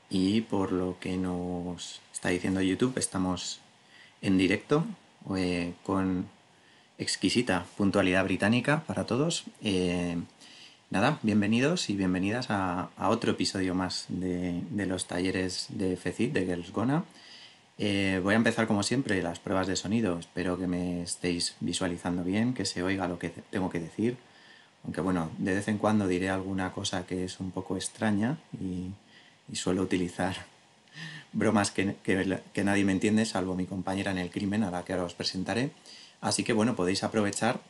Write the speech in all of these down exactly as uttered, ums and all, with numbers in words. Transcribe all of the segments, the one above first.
y por lo que nos está diciendo YouTube estamos en directo eh, con exquisita puntualidad británica para todos. Eh, nada, bienvenidos y bienvenidas a, a otro episodio más de, de los talleres de FECIT, de Girls Gonna. Eh, voy a empezar como siempre las pruebas de sonido. Espero que me estéis visualizando bien, que se oiga lo que tengo que decir. Aunque bueno, de vez en cuando diré alguna cosa que es un poco extraña y, y suelo utilizar bromas que, que, que nadie me entiende, salvo mi compañera en el crimen, a la que ahora os presentaré. Así que bueno, podéis aprovechar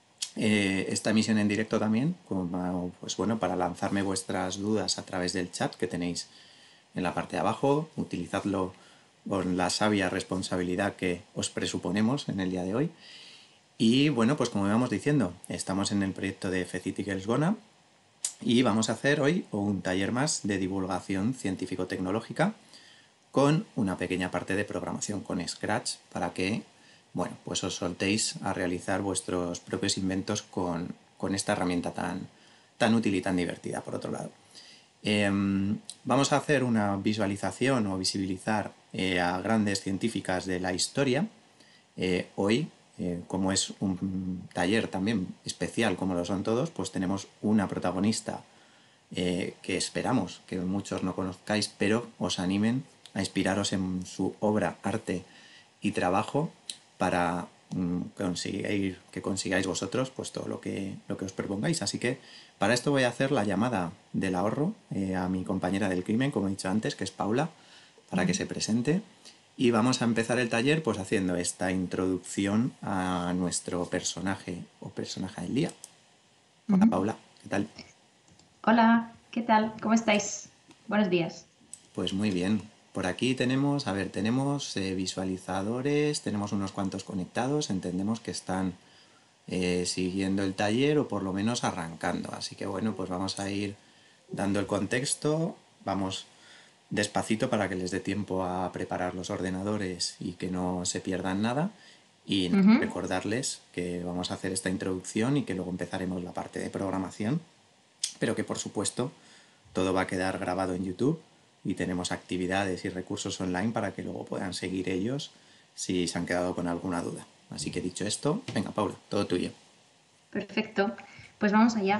eh, esta emisión en directo también, como, pues bueno, para lanzarme vuestras dudas a través del chat que tenéis en la parte de abajo. Utilizadlo con la sabia responsabilidad que os presuponemos en el día de hoy. Y bueno, pues como íbamos diciendo, estamos en el proyecto de FECIT y Girls Gonna y vamos a hacer hoy un taller más de divulgación científico-tecnológica con una pequeña parte de programación con Scratch para que, bueno, pues os soltéis a realizar vuestros propios inventos con, con esta herramienta tan, tan útil y tan divertida, por otro lado. Eh, vamos a hacer una visualización o visibilizar eh, a grandes científicas de la historia. Eh, hoy, eh, como es un taller también especial como lo son todos, pues tenemos una protagonista eh, que esperamos que muchos no conozcáis, pero os animen a inspiraros en su obra, arte y trabajo para mm, conseguir, que consigáis vosotros pues todo lo que, lo que os propongáis. Así que para esto voy a hacer la llamada del ahorro eh, a mi compañera del crimen, como he dicho antes, que es Paula, para que se presente. Y vamos a empezar el taller pues haciendo esta introducción a nuestro personaje o personaje del día. Hola Uh-huh. Paula, ¿qué tal? Hola, ¿qué tal? ¿Cómo estáis? Buenos días. Pues muy bien. Por aquí tenemos, a ver, tenemos eh, visualizadores, tenemos unos cuantos conectados, entendemos que están eh, siguiendo el taller o por lo menos arrancando. Así que bueno, pues vamos a ir dando el contexto, vamos despacito para que les dé tiempo a preparar los ordenadores y que no se pierdan nada. Y Uh-huh. recordarles que vamos a hacer esta introducción y que luego empezaremos la parte de programación, pero que por supuesto todo va a quedar grabado en YouTube y tenemos actividades y recursos online para que luego puedan seguir ellos si se han quedado con alguna duda. Así que dicho esto, venga Paula, todo tuyo. Perfecto. Pues vamos allá.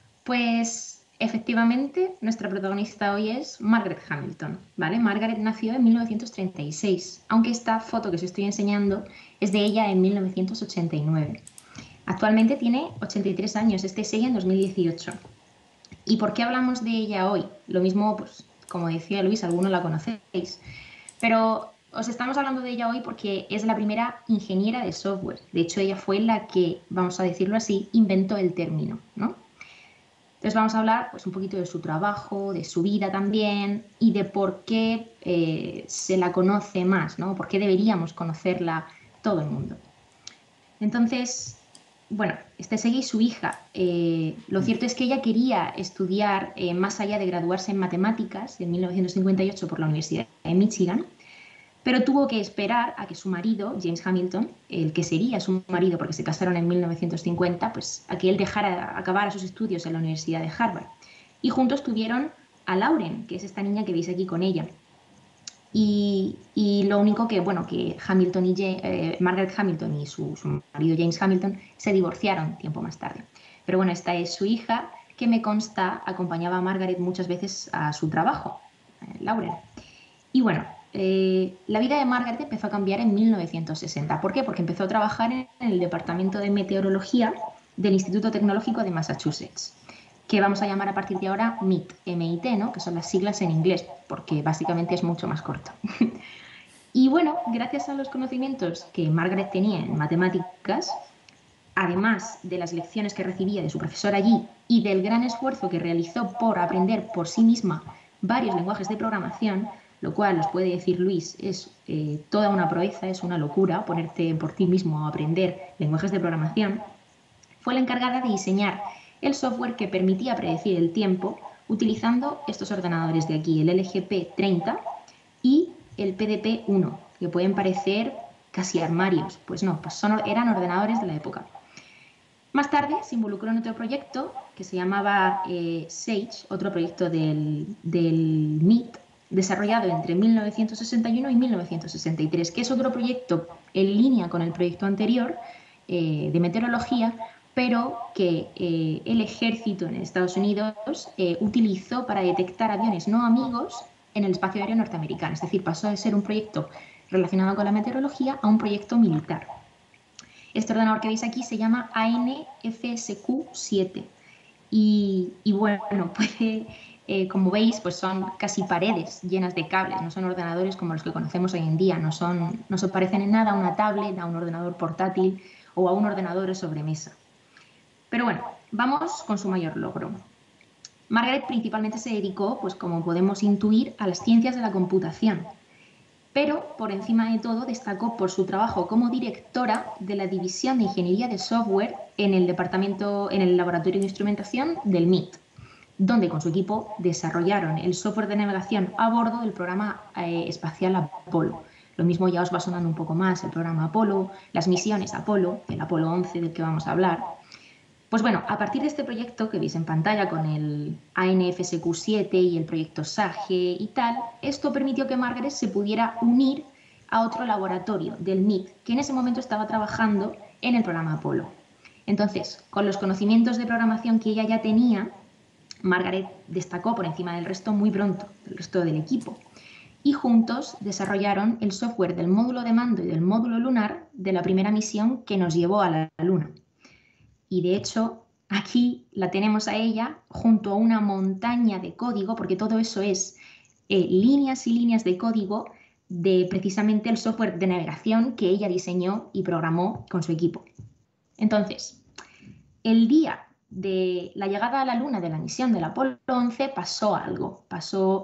Pues efectivamente, nuestra protagonista hoy es Margaret Hamilton, ¿vale? Margaret nació en mil novecientos treinta y seis, aunque esta foto que os estoy enseñando es de ella en mil novecientos ochenta y nueve. Actualmente tiene ochenta y tres años, este es ella en dos mil dieciocho. ¿Y por qué hablamos de ella hoy? Lo mismo, pues, como decía Luis, algunos la conocéis. Pero os estamos hablando de ella hoy porque es la primera ingeniera de software. De hecho, ella fue la que, vamos a decirlo así, inventó el término, ¿no? Entonces vamos a hablar pues, un poquito de su trabajo, de su vida también y de por qué eh, se la conoce más, ¿no? Por qué deberíamos conocerla todo el mundo. Entonces, bueno, este Segi, su hija, eh, lo cierto es que ella quería estudiar eh, más allá de graduarse en matemáticas en mil novecientos cincuenta y ocho por la Universidad de Michigan, pero tuvo que esperar a que su marido, James Hamilton, el que sería su marido porque se casaron en mil novecientos cincuenta, pues a que él dejara acabar sus estudios en la Universidad de Harvard. Y juntos tuvieron a Lauren, que es esta niña que veis aquí con ella. Y, y lo único que, bueno, que Hamilton y James, eh, Margaret Hamilton y su, su marido James Hamilton se divorciaron tiempo más tarde. Pero bueno, esta es su hija, que me consta acompañaba a Margaret muchas veces a su trabajo, eh, Lauren. Y bueno, eh, la vida de Margaret empezó a cambiar en mil novecientos sesenta. ¿Por qué? Porque empezó a trabajar en el Departamento de Meteorología del Instituto Tecnológico de Massachusetts, que vamos a llamar a partir de ahora M I T, M I T, ¿no? Que son las siglas en inglés, porque básicamente es mucho más corto. Y bueno, gracias a los conocimientos que Margaret tenía en matemáticas, además de las lecciones que recibía de su profesor allí y del gran esfuerzo que realizó por aprender por sí misma varios lenguajes de programación, lo cual os puede decir Luis, es eh, toda una proeza, es una locura ponerte por ti mismo a aprender lenguajes de programación, fue la encargada de diseñar el software que permitía predecir el tiempo utilizando estos ordenadores de aquí, el L G P treinta y el P D P uno, que pueden parecer casi armarios. Pues no, pues son, eran ordenadores de la época. Más tarde se involucró en otro proyecto que se llamaba eh, SAGE, otro proyecto del, del M I T, desarrollado entre mil novecientos sesenta y uno y mil novecientos sesenta y tres, que es otro proyecto en línea con el proyecto anterior eh, de meteorología, pero que eh, el ejército en Estados Unidos eh, utilizó para detectar aviones no amigos en el espacio aéreo norteamericano. Es decir, pasó de ser un proyecto relacionado con la meteorología a un proyecto militar. Este ordenador que veis aquí se llama A N F S Q siete y, y bueno, puede, eh, como veis, pues son casi paredes llenas de cables, no son ordenadores como los que conocemos hoy en día, no, son, no se parecen en nada a una tablet, a un ordenador portátil o a un ordenador de sobremesa. Pero bueno, vamos con su mayor logro. Margaret principalmente se dedicó, pues como podemos intuir, a las ciencias de la computación, pero por encima de todo destacó por su trabajo como directora de la División de Ingeniería de Software en el departamento, en el Laboratorio de Instrumentación del M I T, donde con su equipo desarrollaron el software de navegación a bordo del programa eh, espacial Apolo. Lo mismo ya os va sonando un poco más el programa Apolo, las misiones Apolo, el Apolo once del que vamos a hablar. Pues bueno, a partir de este proyecto que veis en pantalla con el A N F S Q siete y el proyecto SAGE y tal, esto permitió que Margaret se pudiera unir a otro laboratorio del M I T, que en ese momento estaba trabajando en el programa Apolo. Entonces, con los conocimientos de programación que ella ya tenía, Margaret destacó por encima del resto muy pronto, del resto del equipo, y juntos desarrollaron el software del módulo de mando y del módulo lunar de la primera misión que nos llevó a la Luna. Y de hecho, aquí la tenemos a ella junto a una montaña de código, porque todo eso es eh, líneas y líneas de código de precisamente el software de navegación que ella diseñó y programó con su equipo. Entonces, el día de la llegada a la Luna de la misión del Apolo once pasó algo, pasó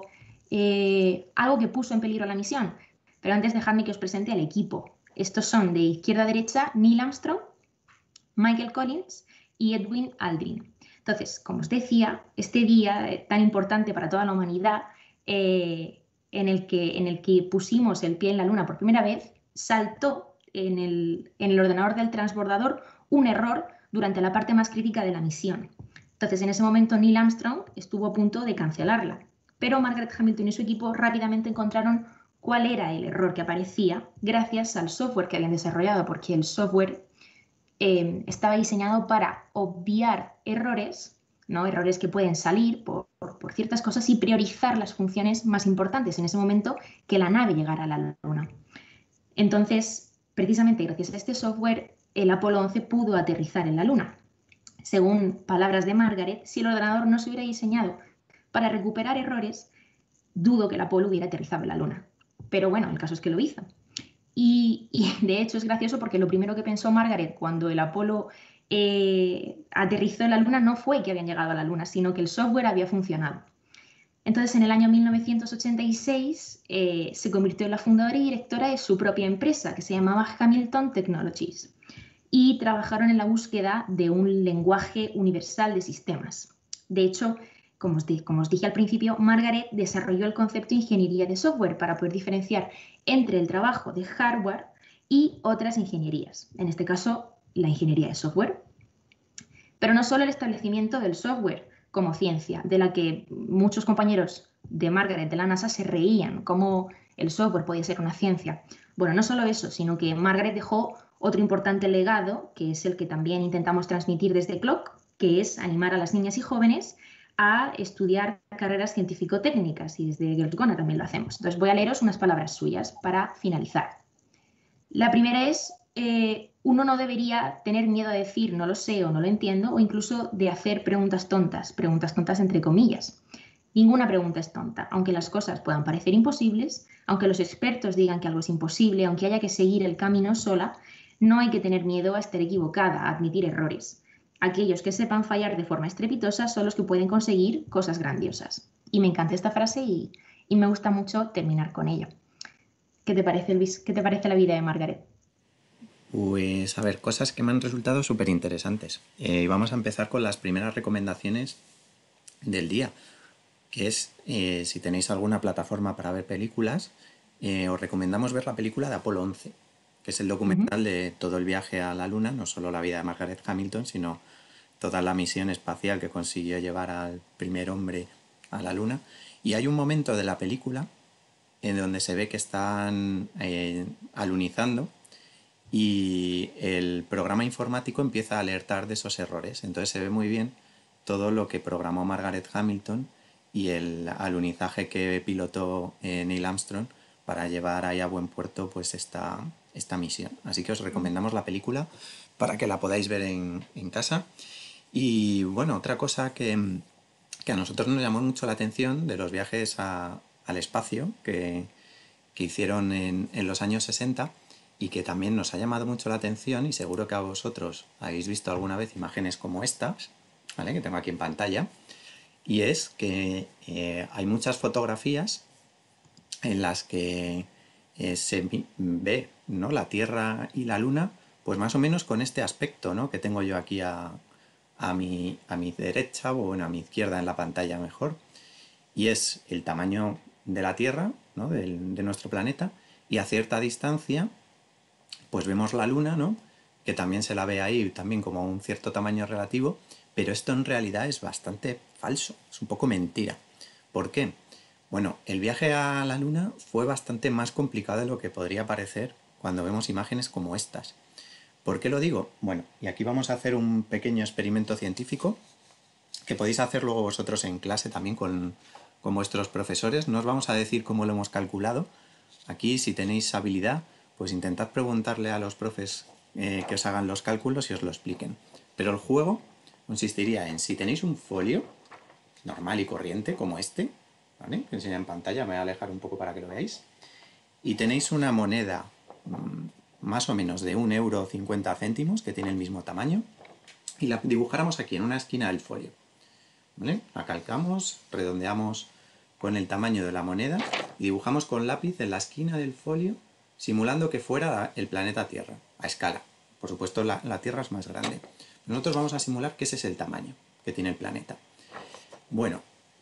eh, algo que puso en peligro la misión. Pero antes dejadme que os presente al equipo. Estos son de izquierda a derecha Neil Armstrong, Michael Collins y Edwin Aldrin. Entonces, como os decía, este día tan importante para toda la humanidad, eh, en, el que, en el que pusimos el pie en la Luna por primera vez, saltó en el, en el ordenador del transbordador un error durante la parte más crítica de la misión. Entonces, en ese momento Neil Armstrong estuvo a punto de cancelarla, pero Margaret Hamilton y su equipo rápidamente encontraron cuál era el error que aparecía gracias al software que habían desarrollado, porque el software eh, estaba diseñado para obviar errores, ¿no? Errores que pueden salir por, por, por ciertas cosas y priorizar las funciones más importantes en ese momento que la nave llegara a la Luna. Entonces, precisamente gracias a este software, el Apolo once pudo aterrizar en la Luna. Según palabras de Margaret, si el ordenador no se hubiera diseñado para recuperar errores, dudo que el Apolo hubiera aterrizado en la Luna. Pero bueno, el caso es que lo hizo. Y, y de hecho es gracioso porque lo primero que pensó Margaret cuando el Apolo eh, aterrizó en la Luna no fue que habían llegado a la Luna, sino que el software había funcionado. Entonces, en el año mil novecientos ochenta y seis eh, se convirtió en la fundadora y directora de su propia empresa, que se llamaba Hamilton Technologies, y trabajaron en la búsqueda de un lenguaje universal de sistemas. De hecho, como os, como os dije al principio, Margaret desarrolló el concepto de ingeniería de software para poder diferenciar entre el trabajo de hardware y otras ingenierías, en este caso, la ingeniería de software. Pero no solo el establecimiento del software como ciencia, de la que muchos compañeros de Margaret de la NASA se reían, cómo el software podía ser una ciencia. Bueno, no solo eso, sino que Margaret dejó otro importante legado, que es el que también intentamos transmitir desde Clock, que es animar a las niñas y jóvenes a estudiar carreras científico-técnicas, y desde Girls Gonna también lo hacemos. Entonces voy a leeros unas palabras suyas para finalizar. La primera es, eh, uno no debería tener miedo a decir no lo sé o no lo entiendo, o incluso de hacer preguntas tontas, preguntas tontas entre comillas. Ninguna pregunta es tonta, aunque las cosas puedan parecer imposibles, aunque los expertos digan que algo es imposible, aunque haya que seguir el camino sola, no hay que tener miedo a estar equivocada, a admitir errores. Aquellos que sepan fallar de forma estrepitosa son los que pueden conseguir cosas grandiosas. Y me encanta esta frase y, y me gusta mucho terminar con ella. ¿Qué te parece, Luis? ¿Qué te parece la vida de Margaret? Pues a ver, cosas que me han resultado súper interesantes. Eh, y vamos a empezar con las primeras recomendaciones del día, que es, eh, si tenéis alguna plataforma para ver películas, eh, os recomendamos ver la película de Apolo once, que es el documental uh-huh. de todo el viaje a la Luna, no solo la vida de Margaret Hamilton, sino toda la misión espacial que consiguió llevar al primer hombre a la Luna. Y hay un momento de la película en donde se ve que están eh, alunizando y el programa informático empieza a alertar de esos errores. Entonces se ve muy bien todo lo que programó Margaret Hamilton y el alunizaje que pilotó eh, Neil Armstrong para llevar ahí a buen puerto pues esta, esta misión. Así que os recomendamos la película para que la podáis ver en, en casa. Y bueno, otra cosa que, que a nosotros nos llamó mucho la atención de los viajes a, al espacio que, que hicieron en, en los años sesenta y que también nos ha llamado mucho la atención, y seguro que a vosotros habéis visto alguna vez imágenes como estas, ¿vale?, que tengo aquí en pantalla, y es que eh, hay muchas fotografías en las que eh, se ve, ¿no?, la Tierra y la Luna, pues más o menos con este aspecto, ¿no?, que tengo yo aquí a, a, mi, a mi derecha, o bueno, a mi izquierda en la pantalla mejor, y es el tamaño de la Tierra, ¿no?, del, de nuestro planeta, y a cierta distancia pues vemos la Luna, ¿no?, que también se la ve ahí también como un cierto tamaño relativo, pero esto en realidad es bastante falso, es un poco mentira. ¿Por qué? Bueno, el viaje a la Luna fue bastante más complicado de lo que podría parecer cuando vemos imágenes como estas. ¿Por qué lo digo? Bueno, y aquí vamos a hacer un pequeño experimento científico que podéis hacer luego vosotros en clase también con, con vuestros profesores. No os vamos a decir cómo lo hemos calculado. Aquí, si tenéis habilidad, pues intentad preguntarle a los profes eh, que os hagan los cálculos y os lo expliquen. Pero el juego consistiría en, si tenéis un folio normal y corriente como este, ¿vale?, que enseña en pantalla, me voy a alejar un poco para que lo veáis, y tenéis una moneda mmm, más o menos de un euro cincuenta céntimos, que tiene el mismo tamaño, y la dibujáramos aquí en una esquina del folio, ¿vale? La calcamos, redondeamos con el tamaño de la moneda y dibujamos con lápiz en la esquina del folio, simulando que fuera el planeta Tierra, a escala. Por supuesto, la, la Tierra es más grande. Nosotros vamos a simular que ese es el tamaño que tiene el planeta. Bueno,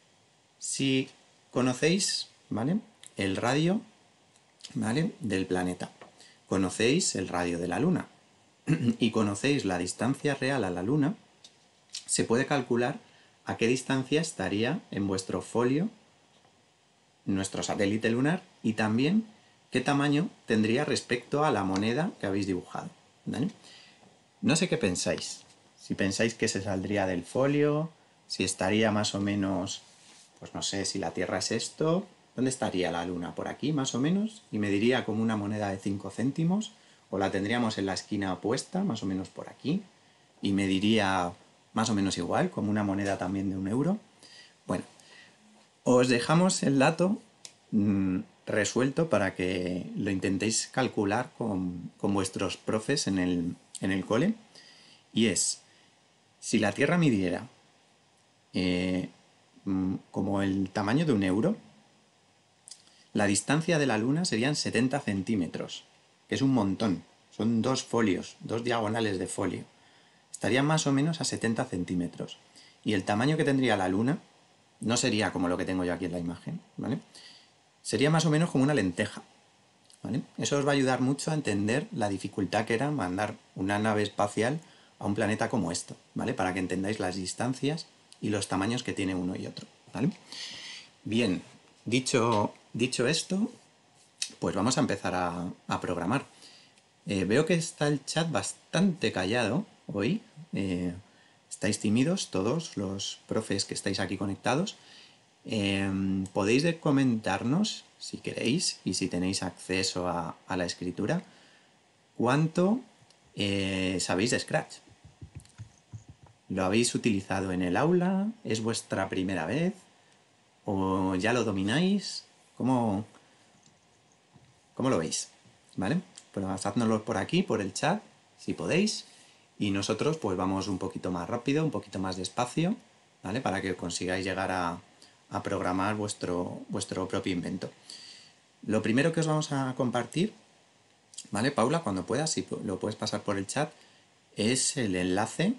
si conocéis, ¿vale?, el radio, ¿vale?, del planeta, conocéis el radio de la Luna y conocéis la distancia real a la Luna, se puede calcular a qué distancia estaría en vuestro folio nuestro satélite lunar, y también qué tamaño tendría respecto a la moneda que habéis dibujado, ¿vale? No sé qué pensáis. Si pensáis que se saldría del folio, si estaría más o menos, pues no sé, si la Tierra es esto, ¿dónde estaría la Luna? Por aquí, más o menos, y me diría como una moneda de cinco céntimos, o la tendríamos en la esquina opuesta, más o menos por aquí, y me diría más o menos igual, como una moneda también de un euro. Bueno, os dejamos el dato mmm, resuelto para que lo intentéis calcular con, con vuestros profes en el, en el cole, y es, si la Tierra midiera eh, como el tamaño de un euro, la distancia de la Luna serían setenta centímetros, que es un montón, son dos folios, dos diagonales de folio. Estaría más o menos a setenta centímetros. Y el tamaño que tendría la Luna no sería como lo que tengo yo aquí en la imagen, ¿vale? Sería más o menos como una lenteja, ¿vale? Eso os va a ayudar mucho a entender la dificultad que era mandar una nave espacial a un planeta como esto, ¿vale? Para que entendáis las distancias y los tamaños que tiene uno y otro, ¿vale? Bien, dicho, dicho esto, pues vamos a empezar a, a programar. Eh, veo que está el chat bastante callado hoy. Eh, estáis tímidos todos los profes que estáis aquí conectados. Eh, podéis comentarnos, si queréis, y si tenéis acceso a, a la escritura, cuánto eh, sabéis de Scratch. ¿Lo habéis utilizado en el aula? ¿Es vuestra primera vez? ¿O ya lo domináis? ¿Cómo, cómo lo veis? ¿Vale? Pues háznoslo por aquí, por el chat, si podéis. Y nosotros pues vamos un poquito más rápido, un poquito más despacio, ¿vale? Para que consigáis llegar a, a programar vuestro, vuestro propio invento. Lo primero que os vamos a compartir, ¿vale, Paula? Cuando puedas, si lo puedes pasar por el chat, es el enlace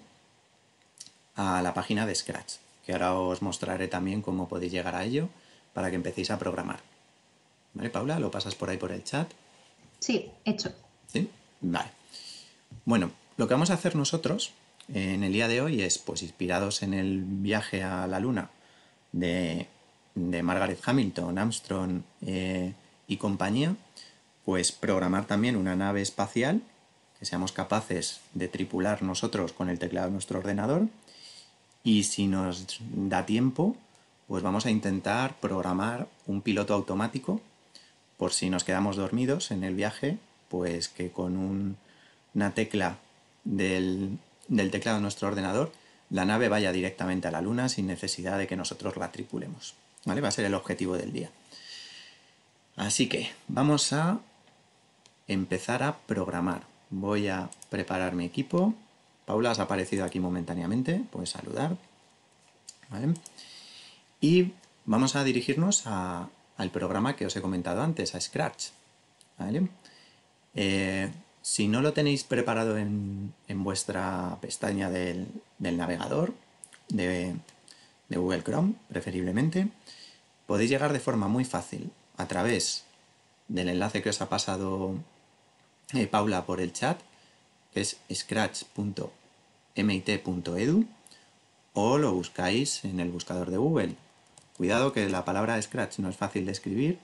a la página de Scratch, que ahora os mostraré también cómo podéis llegar a ello para que empecéis a programar. ¿Vale, Paula? ¿Lo pasas por ahí por el chat? Sí, hecho. ¿Sí? Vale. Bueno, lo que vamos a hacer nosotros eh, en el día de hoy es, pues inspirados en el viaje a la Luna de, de Margaret Hamilton, Armstrong eh, y compañía, pues programar también una nave espacial que seamos capaces de tripular nosotros con el teclado de nuestro ordenador, y si nos da tiempo, pues vamos a intentar programar un piloto automático por si nos quedamos dormidos en el viaje, pues que con un, una tecla del, del teclado de nuestro ordenador la nave vaya directamente a la Luna sin necesidad de que nosotros la tripulemos, ¿vale? Va a ser el objetivo del día. Así que vamos a empezar a programar. Voy a preparar mi equipo. Paula, has aparecido aquí momentáneamente, puedes saludar, ¿vale? Y vamos a dirigirnos a, al programa que os he comentado antes, a Scratch, ¿vale? Eh, si no lo tenéis preparado en, en vuestra pestaña del, del navegador, de, de Google Chrome, preferiblemente, podéis llegar de forma muy fácil a través del enlace que os ha pasado eh, Paula por el chat, que es scratch punto mit punto edu, o lo buscáis en el buscador de Google. Cuidado que la palabra Scratch no es fácil de escribir.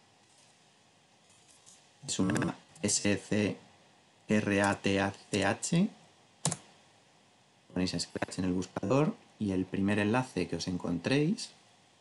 Es una S C R A T C H. Ponéis Scratch en el buscador y el primer enlace que os encontréis,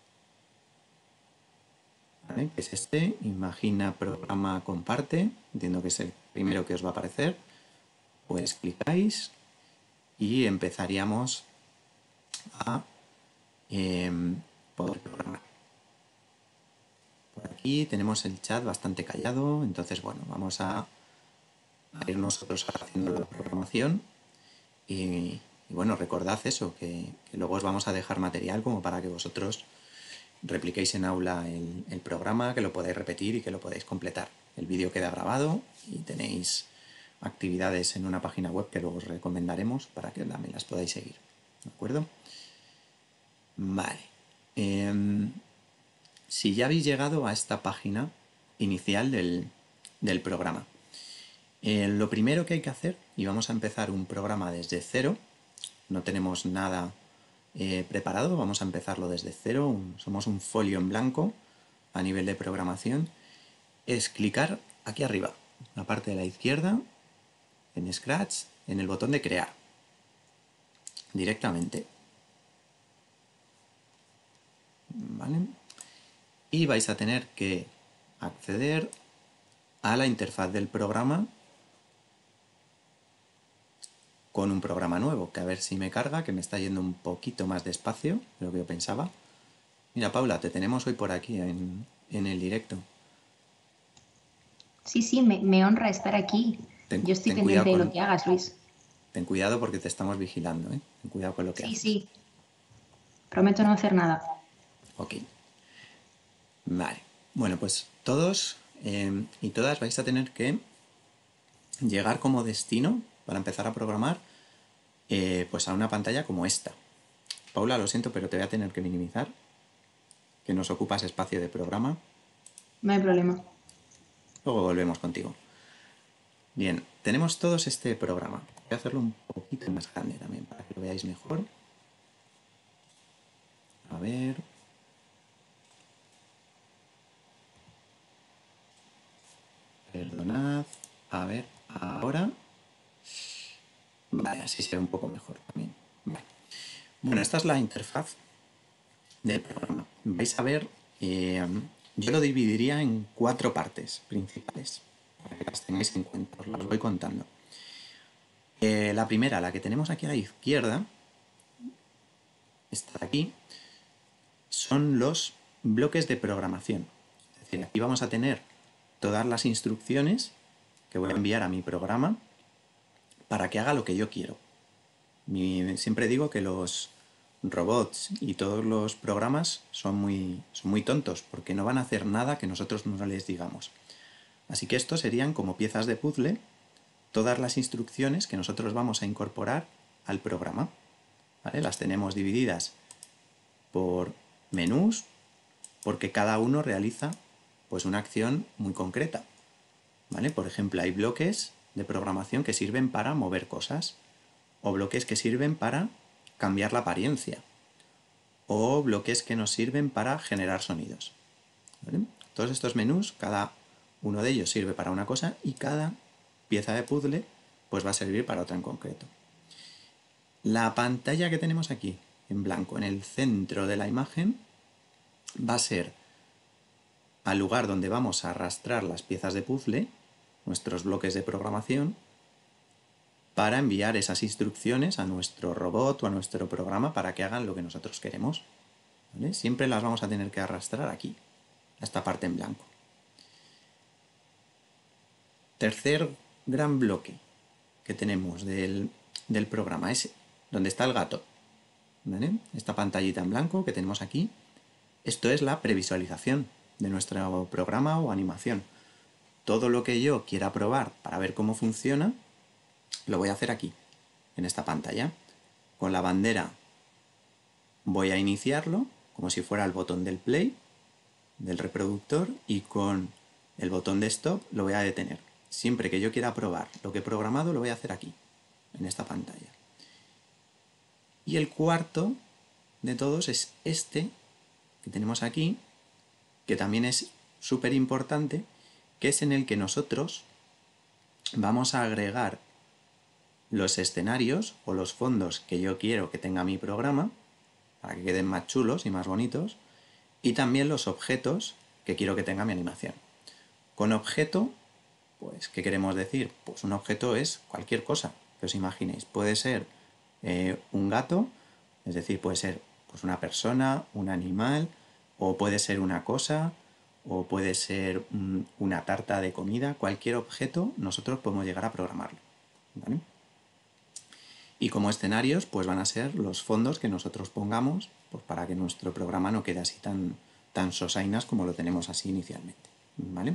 ¿vale?, que es este, imagina programa comparte, entiendo que es el primero que os va a aparecer, pues clicáis y empezaríamos a eh, poder programar. Por aquí tenemos el chat bastante callado, entonces bueno, vamos a, a ir nosotros haciendo la programación y, y bueno, recordad eso, que, que luego os vamos a dejar material como para que vosotros repliquéis en aula el, el programa, que lo podáis repetir y que lo podáis completar. El vídeo queda grabado y tenéis actividades en una página web que luego os recomendaremos para que también las podáis seguir. ¿De acuerdo? Vale. Eh, si ya habéis llegado a esta página inicial del, del programa, eh, lo primero que hay que hacer, y vamos a empezar un programa desde cero, no tenemos nada eh, preparado, vamos a empezarlo desde cero, un, somos un folio en blanco a nivel de programación, es clicar aquí arriba, la parte de la izquierda, en Scratch, en el botón de crear, directamente. ¿Vale? Y vais a tener que acceder a la interfaz del programa con un programa nuevo, que a ver si me carga, que me está yendo un poquito más despacio de lo que yo pensaba. Mira, Paula, te tenemos hoy por aquí en, en el directo. Sí, sí, me, me honra estar aquí. Ten, Yo estoy ten pendiente cuidado de con, lo que hagas, Luis. ten cuidado porque te estamos vigilando, ¿eh? Ten cuidado con lo que Sí, haces. sí. Prometo no hacer nada. Ok. Vale. Bueno, pues todos eh, y todas vais a tener que llegar como destino para empezar a programar eh, pues a una pantalla como esta. Paula, lo siento, pero te voy a tener que minimizar, que nos ocupas espacio de programa. No hay problema. Luego volvemos contigo. Bien, tenemos todos este programa. Voy a hacerlo un poquito más grande también para que lo veáis mejor. A ver. Perdonad. A ver, ahora. Vale, así se ve un poco mejor también. Vale. Bueno, esta es la interfaz del programa. Vais a ver, eh, yo lo dividiría en cuatro partes principales, para que las tengáis en cuenta, os las voy contando. Eh, la primera, la que tenemos aquí a la izquierda, esta de aquí, son los bloques de programación. Es decir, aquí vamos a tener todas las instrucciones que voy a enviar a mi programa para que haga lo que yo quiero. Mi, siempre digo que los robots y todos los programas son muy, son muy tontos porque no van a hacer nada que nosotros no les digamos. Así que estos serían como piezas de puzzle, todas las instrucciones que nosotros vamos a incorporar al programa. ¿Vale? Las tenemos divididas por menús porque cada uno realiza pues una acción muy concreta. ¿Vale? Por ejemplo, hay bloques de programación que sirven para mover cosas, o bloques que sirven para cambiar la apariencia, o bloques que nos sirven para generar sonidos. ¿Vale? Todos estos menús, cada uno de ellos sirve para una cosa y cada pieza de puzzle pues va a servir para otra en concreto. La pantalla que tenemos aquí, en blanco, en el centro de la imagen, va a ser al lugar donde vamos a arrastrar las piezas de puzzle, nuestros bloques de programación, para enviar esas instrucciones a nuestro robot o a nuestro programa para que hagan lo que nosotros queremos. ¿Vale? Siempre las vamos a tener que arrastrar aquí, a esta parte en blanco. Tercer gran bloque que tenemos del, del programa es donde está el gato. ¿Vale? Esta pantallita en blanco que tenemos aquí, esto es la previsualización de nuestro programa o animación. Todo lo que yo quiera probar para ver cómo funciona, lo voy a hacer aquí, en esta pantalla. Con la bandera voy a iniciarlo, como si fuera el botón del play, del reproductor, y con el botón de stop lo voy a detener. Siempre que yo quiera probar lo que he programado, lo voy a hacer aquí, en esta pantalla. Y el cuarto de todos es este, que tenemos aquí, que también es súper importante, que es en el que nosotros vamos a agregar los escenarios o los fondos que yo quiero que tenga mi programa, para que queden más chulos y más bonitos, y también los objetos que quiero que tenga mi animación. Con objeto, pues, ¿qué queremos decir? Pues un objeto es cualquier cosa que os imaginéis. Puede ser eh, un gato, es decir, puede ser pues, una persona, un animal, o puede ser una cosa, o puede ser mm, una tarta de comida. Cualquier objeto nosotros podemos llegar a programarlo, ¿vale? Y como escenarios, pues van a ser los fondos que nosotros pongamos pues, para que nuestro programa no quede así tan, tan sosainas como lo tenemos así inicialmente, ¿vale?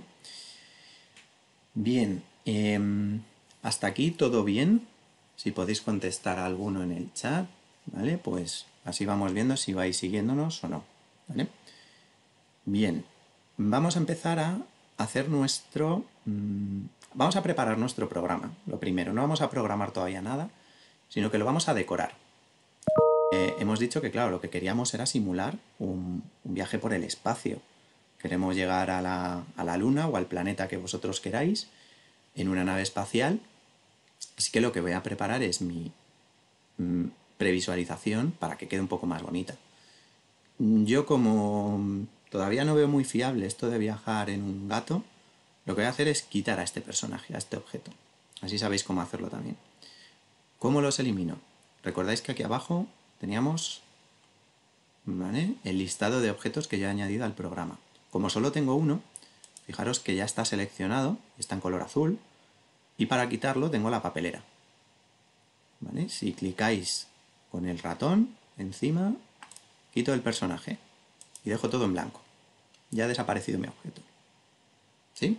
Bien, eh, hasta aquí todo bien. Si podéis contestar a alguno en el chat, ¿vale? Pues así vamos viendo si vais siguiéndonos o no, ¿vale? Bien, vamos a empezar a hacer nuestro... Mmm, vamos a preparar nuestro programa, lo primero. No vamos a programar todavía nada, sino que lo vamos a decorar. Eh, hemos dicho que, claro, lo que queríamos era simular un, un viaje por el espacio. Queremos llegar a la, a la Luna o al planeta que vosotros queráis en una nave espacial. Así que lo que voy a preparar es mi mm, previsualización para que quede un poco más bonita. Yo, como todavía no veo muy fiable esto de viajar en un gato, lo que voy a hacer es quitar a este personaje, a este objeto. Así sabéis cómo hacerlo también. ¿Cómo los elimino? Recordáis que aquí abajo teníamos, ¿vale?, el listado de objetos que yo he añadido al programa. Como solo tengo uno, fijaros que ya está seleccionado, está en color azul, y para quitarlo tengo la papelera. ¿Vale? Si clicáis con el ratón encima, quito el personaje y dejo todo en blanco. Ya ha desaparecido mi objeto. ¿Sí?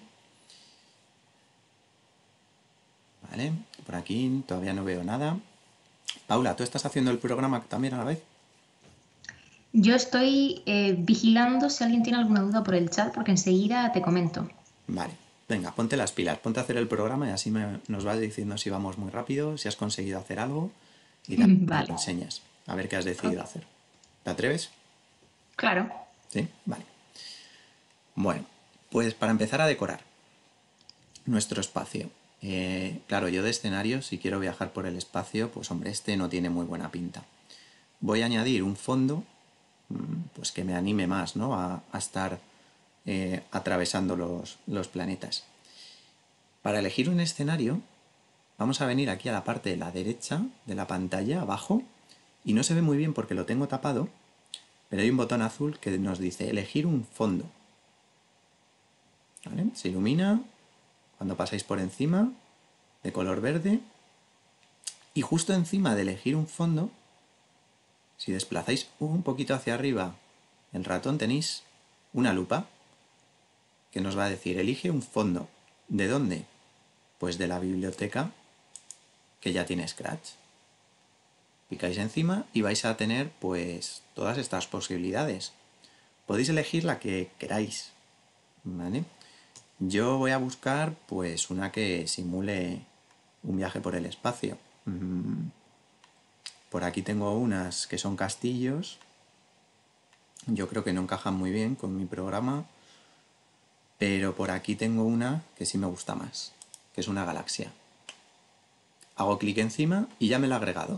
Vale, por aquí todavía no veo nada. Paula, ¿tú estás haciendo el programa también a la vez? Yo estoy eh, vigilando si alguien tiene alguna duda por el chat, porque enseguida te comento. Vale, venga, ponte las pilas, ponte a hacer el programa y así me, nos vas diciendo si vamos muy rápido, si has conseguido hacer algo y también Vale. me enseñas a ver qué has decidido Ok. hacer. ¿Te atreves? Claro. ¿Sí? Vale. Bueno, pues para empezar a decorar nuestro espacio. Eh, claro, yo de escenario, si quiero viajar por el espacio, pues hombre, este no tiene muy buena pinta. Voy a añadir un fondo pues que me anime más, ¿no?, a, a estar eh, atravesando los, los planetas. Para elegir un escenario, vamos a venir aquí a la parte de la derecha de la pantalla, abajo, y no se ve muy bien porque lo tengo tapado, pero hay un botón azul que nos dice elegir un fondo. ¿Vale? Se ilumina cuando pasáis por encima, de color verde, y justo encima de elegir un fondo, si desplazáis un poquito hacia arriba el ratón, tenéis una lupa que nos va a decir elige un fondo. ¿De dónde? Pues de la biblioteca que ya tiene Scratch. Picáis encima y vais a tener pues todas estas posibilidades. Podéis elegir la que queráis, ¿vale? Yo voy a buscar pues una que simule un viaje por el espacio. Por aquí tengo unas que son castillos. Yo creo que no encajan muy bien con mi programa. pero por aquí tengo una que sí me gusta más, que es una galaxia. Hago clic encima y ya me lo ha agregado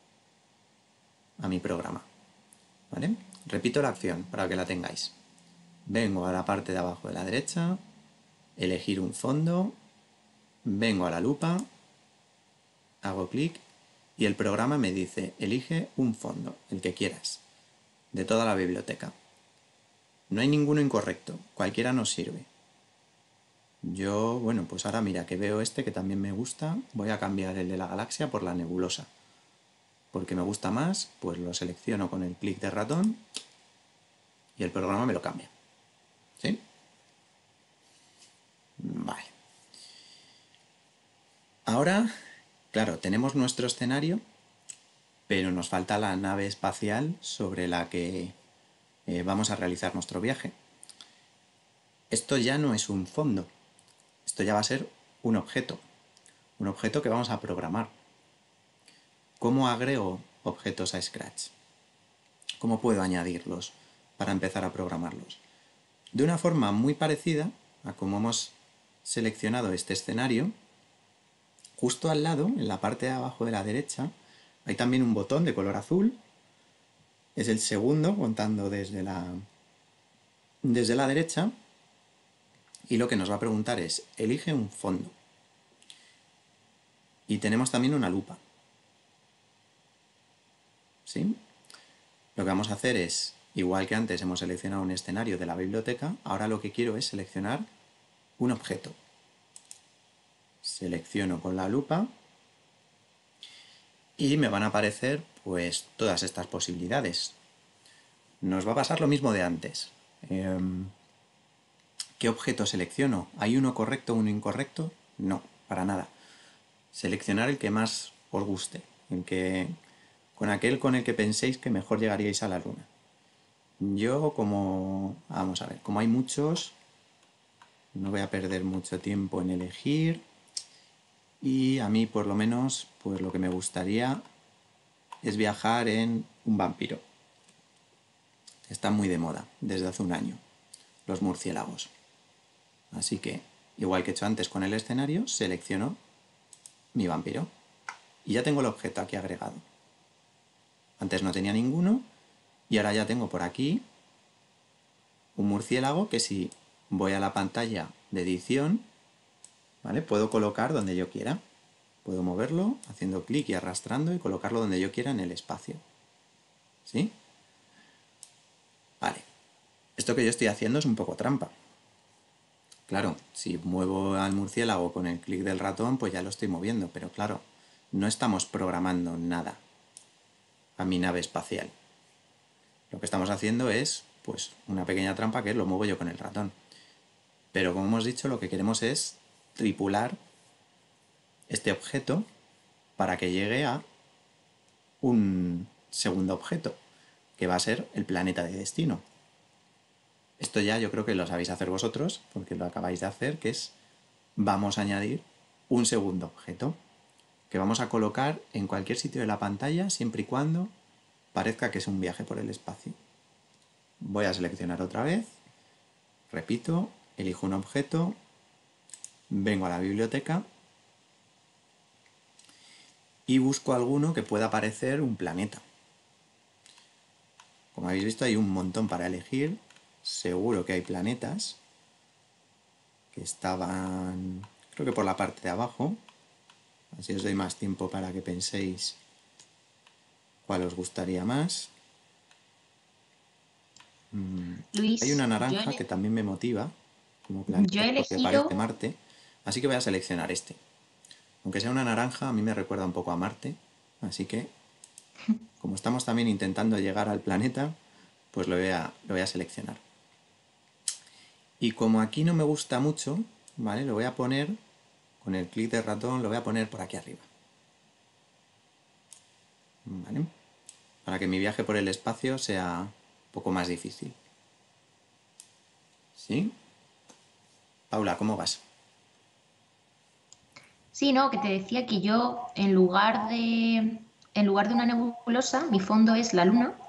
a mi programa. ¿Vale? Repito la acción para que la tengáis. Vengo a la parte de abajo de la derecha, elegir un fondo, vengo a la lupa, hago clic y el programa me dice, elige un fondo, el que quieras, de toda la biblioteca. No hay ninguno incorrecto, cualquiera nos sirve. Yo, bueno, pues ahora mira que veo este que también me gusta, voy a cambiar el de la galaxia por la nebulosa. Porque me gusta más, pues lo selecciono con el clic de ratón y el programa me lo cambia. ¿Sí? Vale. Ahora, claro, tenemos nuestro escenario, pero nos falta la nave espacial sobre la que eh, vamos a realizar nuestro viaje. Esto ya no es un fondo, esto ya va a ser un objeto, un objeto que vamos a programar. ¿Cómo agrego objetos a Scratch? ¿Cómo puedo añadirlos para empezar a programarlos? De una forma muy parecida a como hemos seleccionado este escenario, justo al lado, en la parte de abajo de la derecha, hay también un botón de color azul. Es el segundo, contando desde la, desde la derecha. Y lo que nos va a preguntar es, elige un fondo. Y tenemos también una lupa. ¿Sí? Lo que vamos a hacer es, igual que antes hemos seleccionado un escenario de la biblioteca, ahora lo que quiero es seleccionar un objeto. Selecciono con la lupa y me van a aparecer pues todas estas posibilidades. Nos va a pasar lo mismo de antes. Eh, ¿Qué objeto selecciono? ¿Hay uno correcto o uno incorrecto? No, para nada. Seleccionar el que más os guste, el que, con aquel con el que penséis que mejor llegaríais a la luna. Yo como, vamos a ver, como hay muchos, no voy a perder mucho tiempo en elegir y a mí por lo menos pues lo que me gustaría es viajar en un vampiro. Está muy de moda desde hace un año, los murciélagos. Así que, igual que he hecho antes con el escenario, selecciono mi vampiro y ya tengo el objeto aquí agregado. Antes no tenía ninguno y ahora ya tengo por aquí un murciélago que si voy a la pantalla de edición, ¿vale? Puedo colocar donde yo quiera. Puedo moverlo haciendo clic y arrastrando y colocarlo donde yo quiera en el espacio. ¿Sí? Vale. Esto que yo estoy haciendo es un poco trampa. Claro, si muevo al murciélago con el clic del ratón, pues ya lo estoy moviendo, pero claro, no estamos programando nada a mi nave espacial. Lo que estamos haciendo es, pues, una pequeña trampa que lo muevo yo con el ratón. Pero como hemos dicho, lo que queremos es tripular este objeto para que llegue a un segundo objeto, que va a ser el planeta de destino. Esto ya yo creo que lo sabéis hacer vosotros, porque lo acabáis de hacer, que es, vamos a añadir un segundo objeto, que vamos a colocar en cualquier sitio de la pantalla, siempre y cuando parezca que es un viaje por el espacio. Voy a seleccionar otra vez, repito, elijo un objeto, vengo a la biblioteca y busco alguno que pueda parecer un planeta. Como habéis visto, hay un montón para elegir. Seguro que hay planetas que estaban, creo que por la parte de abajo. Así os doy más tiempo para que penséis cuál os gustaría más. Mm, hay Luis, una yo, naranja ele- que también me motiva como yo planeta he porque parece elegido, Marte. Así que voy a seleccionar este. Aunque sea una naranja, a mí me recuerda un poco a Marte. Así que, como estamos también intentando llegar al planeta, pues lo voy a, lo voy a seleccionar. Y como aquí no me gusta mucho, ¿vale? Lo voy a poner, con el clic del ratón, lo voy a poner por aquí arriba. ¿Vale? Para que mi viaje por el espacio sea un poco más difícil. ¿Sí? Paula, ¿cómo vas? sí, no, que te decía que yo en lugar de, en lugar de una nebulosa, mi fondo es la luna.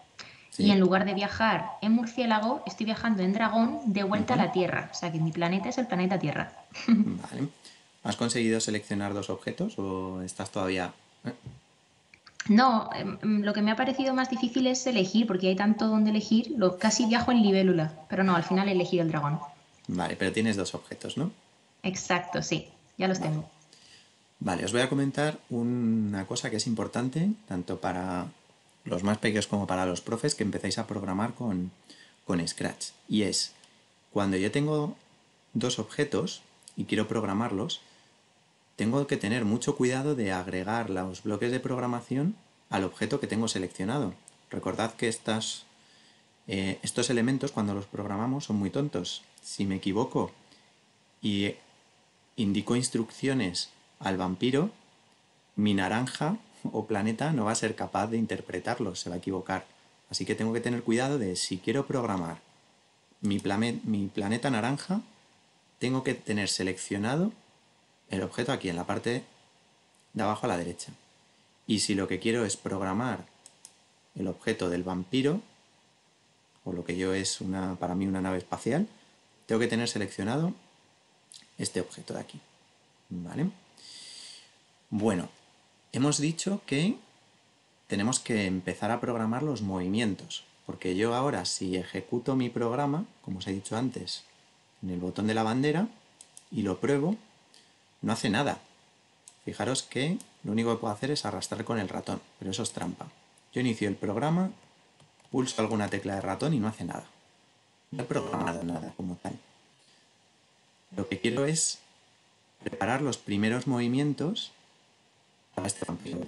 Y en Sí. lugar de viajar en murciélago, estoy viajando en dragón de vuelta a Ujú. la Tierra. O sea que mi planeta es el planeta Tierra. Vale. ¿Has conseguido seleccionar dos objetos o estás todavía...? eh, No, em, em, lo que me ha parecido más difícil es elegir, porque hay tanto donde elegir. Lo, casi viajo en libélula, pero no, al final he elegido el dragón. Vale, pero tienes dos objetos, ¿no? Exacto, sí, ya los Vale. tengo. Vale, os voy a comentar una cosa que es importante, tanto para los más pequeños como para los profes que empezáis a programar con, con Scratch. Y es, cuando yo tengo dos objetos y quiero programarlos, tengo que tener mucho cuidado de agregar los bloques de programación al objeto que tengo seleccionado. Recordad que estas, eh, estos elementos cuando los programamos son muy tontos. Si me equivoco y indico instrucciones al vampiro, mi naranja o planeta no va a ser capaz de interpretarlos, se va a equivocar. Así que tengo que tener cuidado de si quiero programar mi, plame- mi planeta naranja, tengo que tener seleccionado el objeto aquí en la parte de abajo a la derecha. Y si lo que quiero es programar el objeto del vampiro, o lo que yo es una, para mí una nave espacial, tengo que tener seleccionado este objeto de aquí. ¿Vale? Bueno, hemos dicho que tenemos que empezar a programar los movimientos, porque yo ahora si ejecuto mi programa, como os he dicho antes, en el botón de la bandera y lo pruebo, no hace nada. Fijaros que lo único que puedo hacer es arrastrar con el ratón, pero eso es trampa. Yo inicio el programa, pulso alguna tecla de ratón y no hace nada. No he programado nada como tal. Lo que quiero es preparar los primeros movimientos para este vampiro.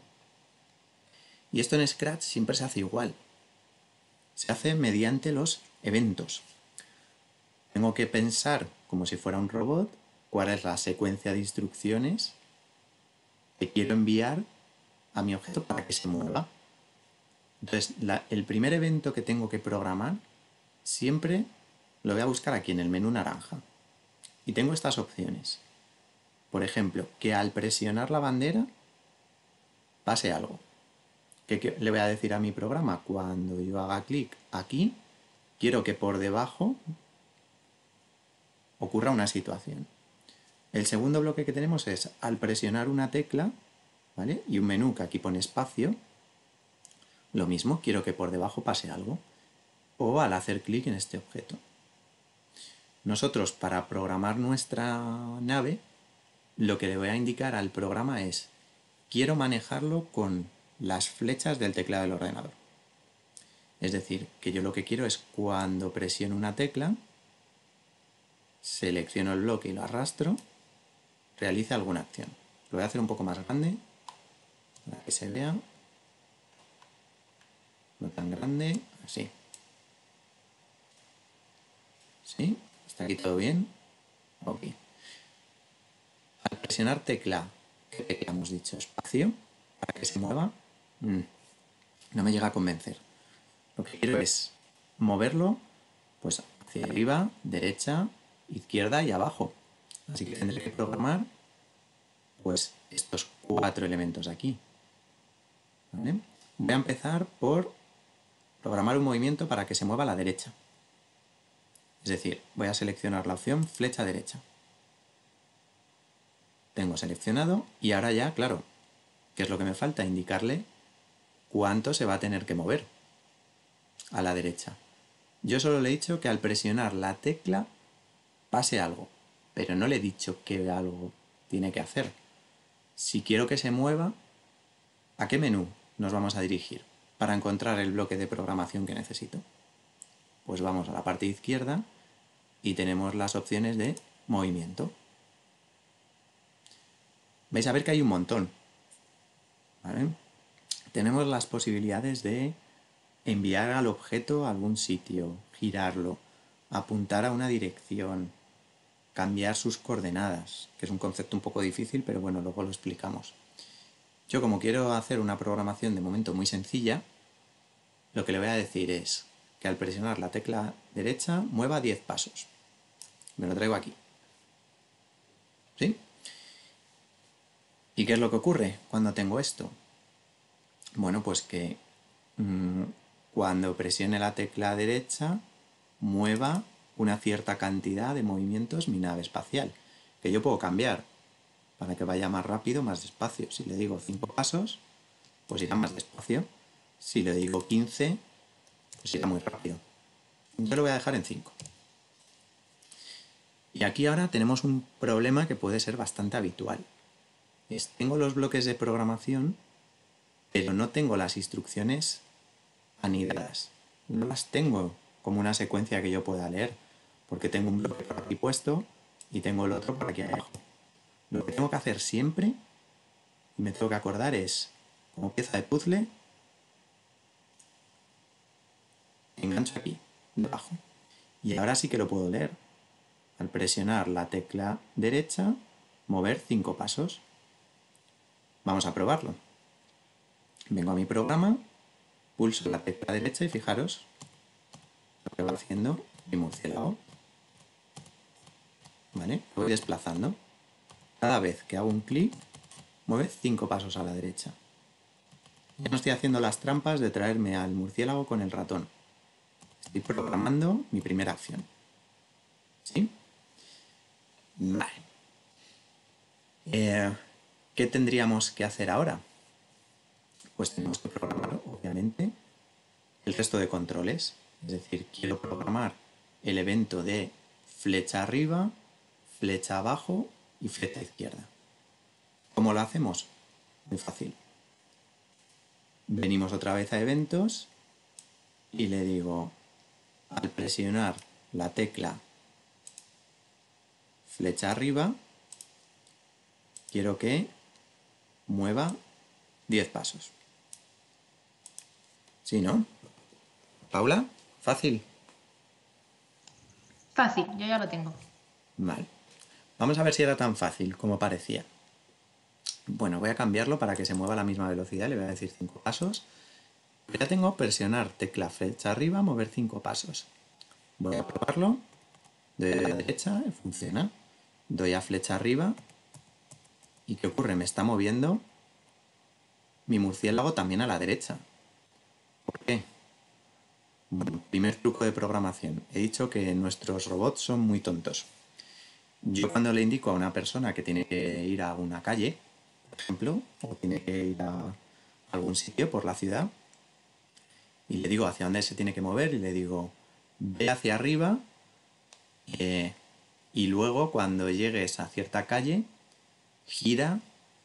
Y esto en Scratch siempre se hace igual. Se hace mediante los eventos. Tengo que pensar, como si fuera un robot, cuál es la secuencia de instrucciones que quiero enviar a mi objeto para que se mueva. Entonces, la- el primer evento que tengo que programar siempre lo voy a buscar aquí en el menú naranja. Y tengo estas opciones. Por ejemplo, que al presionar la bandera pase algo. ¿Qué qué le voy a decir a mi programa? Cuando yo haga clic aquí, quiero que por debajo ocurra una situación. El segundo bloque que tenemos es al presionar una tecla, ¿vale? Y un menú que aquí pone espacio, lo mismo, quiero que por debajo pase algo. O al hacer clic en este objeto. Nosotros para programar nuestra nave, lo que le voy a indicar al programa es, quiero manejarlo con las flechas del teclado del ordenador. Es decir, que yo lo que quiero es cuando presiono una tecla, selecciono el bloque y lo arrastro, realice alguna acción. Lo voy a hacer un poco más grande para que se vea. No tan grande, así. ¿Sí? ¿Está aquí todo bien? Ok. Al presionar tecla, ¿qué tecla hemos dicho? Espacio, para que se mueva, mm, no me llega a convencer. Lo que quiero es moverlo pues hacia arriba, derecha, izquierda y abajo. Así que tendré que programar pues estos cuatro elementos aquí. ¿Vale? Voy a empezar por programar un movimiento para que se mueva a la derecha. Es decir, voy a seleccionar la opción flecha derecha. Tengo seleccionado y ahora ya, claro, ¿qué es lo que me falta? Indicarle cuánto se va a tener que mover a la derecha. Yo solo le he dicho que al presionar la tecla pase algo, pero no le he dicho qué algo tiene que hacer. Si quiero que se mueva, ¿a qué menú nos vamos a dirigir para encontrar el bloque de programación que necesito? Pues vamos a la parte izquierda y tenemos las opciones de movimiento. Vais a ver que hay un montón, ¿vale? Tenemos las posibilidades de enviar al objeto a algún sitio, girarlo, apuntar a una dirección, cambiar sus coordenadas, que es un concepto un poco difícil, pero bueno, luego lo explicamos. Yo como quiero hacer una programación de momento muy sencilla, lo que le voy a decir es que al presionar la tecla derecha mueva diez pasos. Me lo traigo aquí. ¿Sí? ¿Y qué es lo que ocurre cuando tengo esto? Bueno, pues que mmm, cuando presione la tecla derecha mueva una cierta cantidad de movimientos mi nave espacial, que yo puedo cambiar para que vaya más rápido, más despacio. Si le digo cinco pasos, pues irá más despacio. Si le digo quince, pues irá muy rápido. Yo lo voy a dejar en cinco. Y aquí ahora tenemos un problema que puede ser bastante habitual. Es, tengo los bloques de programación, pero no tengo las instrucciones anidadas. No las tengo como una secuencia que yo pueda leer, porque tengo un bloque por aquí puesto y tengo el otro por aquí abajo. Lo que tengo que hacer siempre, y me tengo que acordar, es, como pieza de puzzle, engancho aquí, debajo. Y ahora sí que lo puedo leer. Al presionar la tecla derecha, mover cinco pasos. Vamos a probarlo. Vengo a mi programa, pulso la tecla derecha y fijaros lo que va haciendo mi murciélago. ¿Vale? Lo voy desplazando. Cada vez que hago un clic, mueve cinco pasos a la derecha. Ya no estoy haciendo las trampas de traerme al murciélago con el ratón. Estoy programando mi primera acción. ¿Sí? Vale. Eh, ¿Qué tendríamos que hacer ahora? Pues tenemos que programar, obviamente, el resto de controles. Es decir, quiero programar el evento de flecha arriba, flecha abajo y flecha izquierda. ¿Cómo lo hacemos? Muy fácil. Venimos otra vez a eventos y le digo, al presionar la tecla flecha arriba, quiero que mueva diez pasos. ¿Sí, no? ¿Paula? ¿Fácil? Fácil, yo ya lo tengo. Vale. Vamos a ver si era tan fácil como parecía. Bueno, voy a cambiarlo para que se mueva a la misma velocidad. Le voy a decir cinco pasos. Ya tengo presionar tecla flecha arriba, mover cinco pasos. Voy a probarlo. Doy a la derecha, funciona. Doy a flecha arriba. ¿Y qué ocurre? Me está moviendo mi murciélago también a la derecha. ¿Por qué? Bueno, primer truco de programación. He dicho que nuestros robots son muy tontos. Yo cuando le indico a una persona que tiene que ir a una calle, por ejemplo, o tiene que ir a algún sitio por la ciudad, y le digo hacia dónde se tiene que mover, y le digo, ve hacia arriba, eh, y luego cuando llegues a cierta calle, gira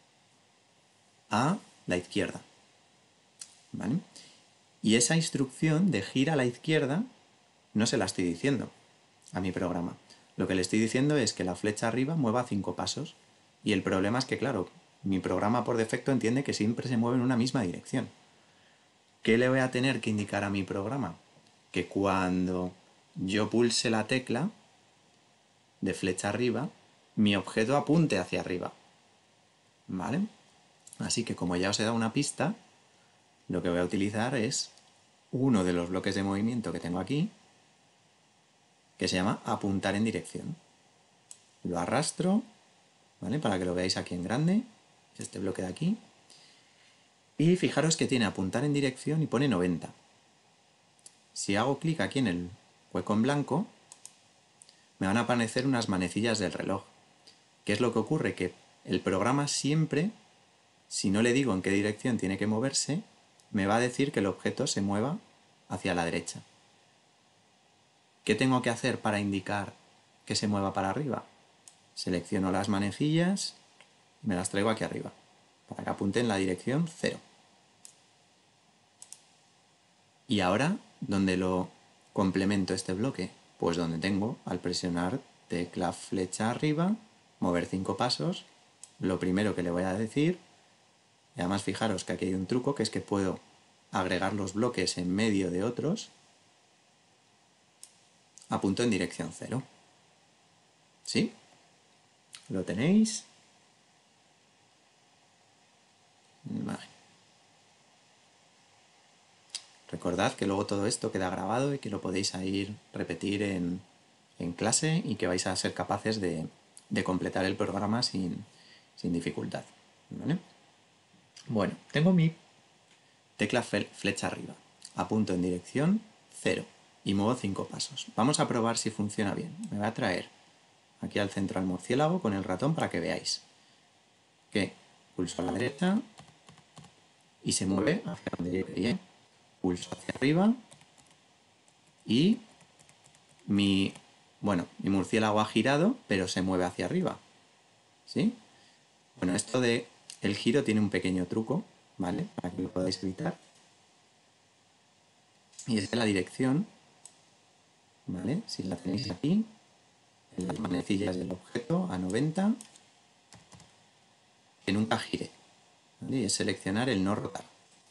a la izquierda. ¿Vale? Y esa instrucción de gira a la izquierda no se la estoy diciendo a mi programa. Lo que le estoy diciendo es que la flecha arriba mueva cinco pasos. Y el problema es que, claro, mi programa por defecto entiende que siempre se mueve en una misma dirección. ¿Qué le voy a tener que indicar a mi programa? Que cuando yo pulse la tecla de flecha arriba, mi objeto apunte hacia arriba. ¿Vale? Así que como ya os he dado una pista, lo que voy a utilizar es uno de los bloques de movimiento que tengo aquí, que se llama apuntar en dirección. Lo arrastro, ¿vale? Para que lo veáis aquí en grande, este bloque de aquí. Y fijaros que tiene apuntar en dirección y pone noventa. Si hago clic aquí en el hueco en blanco, me van a aparecer unas manecillas del reloj. ¿Qué es lo que ocurre? Que el programa siempre, si no le digo en qué dirección tiene que moverse, me va a decir que el objeto se mueva hacia la derecha. ¿Qué tengo que hacer para indicar que se mueva para arriba? Selecciono las manecillas y me las traigo aquí arriba, para que apunte en la dirección cero. Y ahora, ¿dónde lo complemento este bloque? Pues donde tengo, al presionar tecla flecha arriba, mover cinco pasos, lo primero que le voy a decir, y además fijaros que aquí hay un truco, que es que puedo agregar los bloques en medio de otros, apunto en dirección cero. ¿Sí? ¿Lo tenéis? Vale. Recordad que luego todo esto queda grabado y que lo podéis ir repetir en, en clase y que vais a ser capaces de, de completar el programa sin, sin dificultad. ¿Vale? Bueno, tengo mi tecla flecha arriba. apunto en dirección cero y muevo cinco pasos. Vamos a probar si funciona bien. Me va a traer aquí al centro al murciélago con el ratón para que veáis que pulso a la derecha y se mueve hacia donde yo quería. Pulso hacia arriba y mi, bueno, mi murciélago ha girado, pero se mueve hacia arriba. ¿Sí? Bueno, esto de el giro tiene un pequeño truco, ¿vale? Para que lo podáis evitar. Y es que la dirección, ¿vale? Si la tenéis aquí, en las manecillas del objeto a noventa, que nunca gire, ¿vale? Y es seleccionar el no rotar.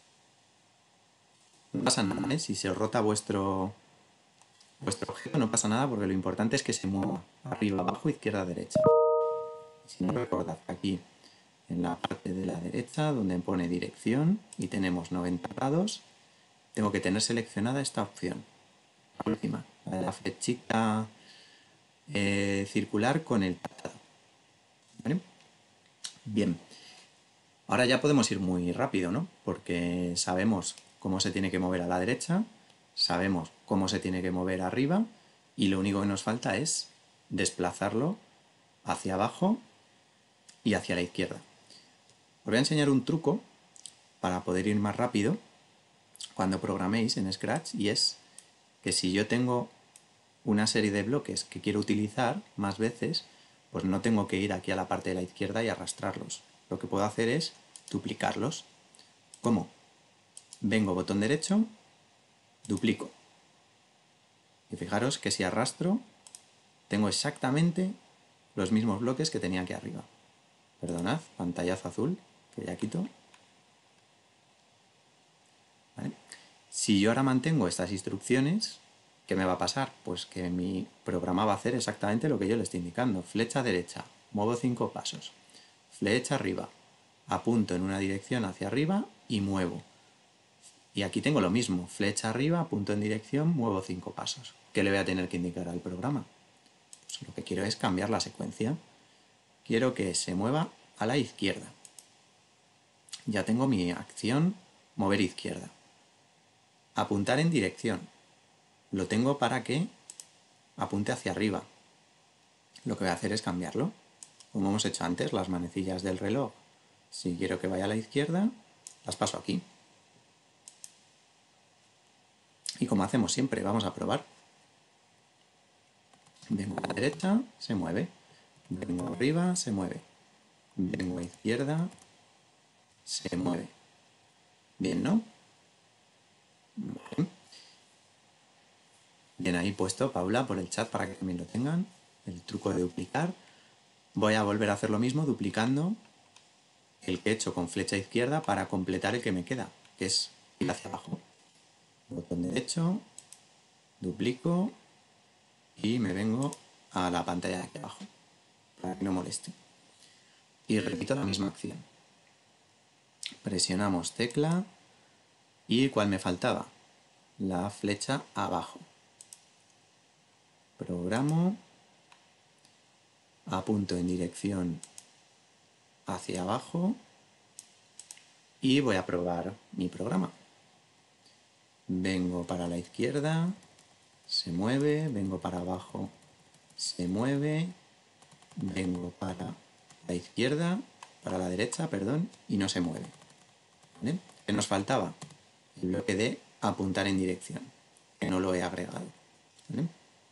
No pasa nada, ¿eh? Si se os rota vuestro, vuestro objeto no pasa nada porque lo importante es que se mueva arriba, abajo, izquierda, derecha. Si no, recordad aquí en la parte de la derecha donde pone dirección y tenemos noventa grados, tengo que tener seleccionada esta opción, la última, la de la flechita eh, circular con el tachado. ¿Vale? Bien, ahora ya podemos ir muy rápido, ¿no? Porque sabemos cómo se tiene que mover a la derecha, sabemos cómo se tiene que mover arriba y lo único que nos falta es desplazarlo hacia abajo y hacia la izquierda. Os voy a enseñar un truco para poder ir más rápido cuando programéis en Scratch, y es que si yo tengo una serie de bloques que quiero utilizar más veces, pues no tengo que ir aquí a la parte de la izquierda y arrastrarlos. Lo que puedo hacer es duplicarlos. ¿Cómo? Vengo botón derecho, duplico. Y fijaros que si arrastro, tengo exactamente los mismos bloques que tenía aquí arriba. Perdonad, pantallazo azul, que ya quito. ¿Vale? Si yo ahora mantengo estas instrucciones, ¿qué me va a pasar? Pues que mi programa va a hacer exactamente lo que yo le estoy indicando. Flecha derecha, muevo cinco pasos. Flecha arriba, apunto en una dirección hacia arriba y muevo. Y aquí tengo lo mismo, flecha arriba, apunto en dirección, muevo cinco pasos. ¿Qué le voy a tener que indicar al programa? Pues lo que quiero es cambiar la secuencia. Quiero que se mueva a la izquierda. Ya tengo mi acción, mover izquierda. Apuntar en dirección. Lo tengo para que apunte hacia arriba. Lo que voy a hacer es cambiarlo. Como hemos hecho antes, las manecillas del reloj. Si quiero que vaya a la izquierda, las paso aquí. Y como hacemos siempre, vamos a probar. Vengo a la derecha, se mueve. Vengo arriba, se mueve. Vengo a izquierda, se mueve. Bien, ¿no? Vale. Bien ahí puesto, Paula, por el chat para que también lo tengan. El truco de duplicar. Voy a volver a hacer lo mismo duplicando el que he hecho con flecha izquierda para completar el que me queda, que es ir hacia abajo. Botón derecho, duplico y me vengo a la pantalla de aquí abajo, para que no moleste. Y repito la misma acción. Presionamos tecla y ¿cuál me faltaba? La flecha abajo. Programo, apunto en dirección hacia abajo y voy a probar mi programa. Vengo para la izquierda, se mueve, vengo para abajo, se mueve, vengo para la izquierda, para la derecha, perdón, y no se mueve. ¿Vale? ¿Qué nos faltaba? El bloque de apuntar en dirección, que no lo he agregado. ¿Vale?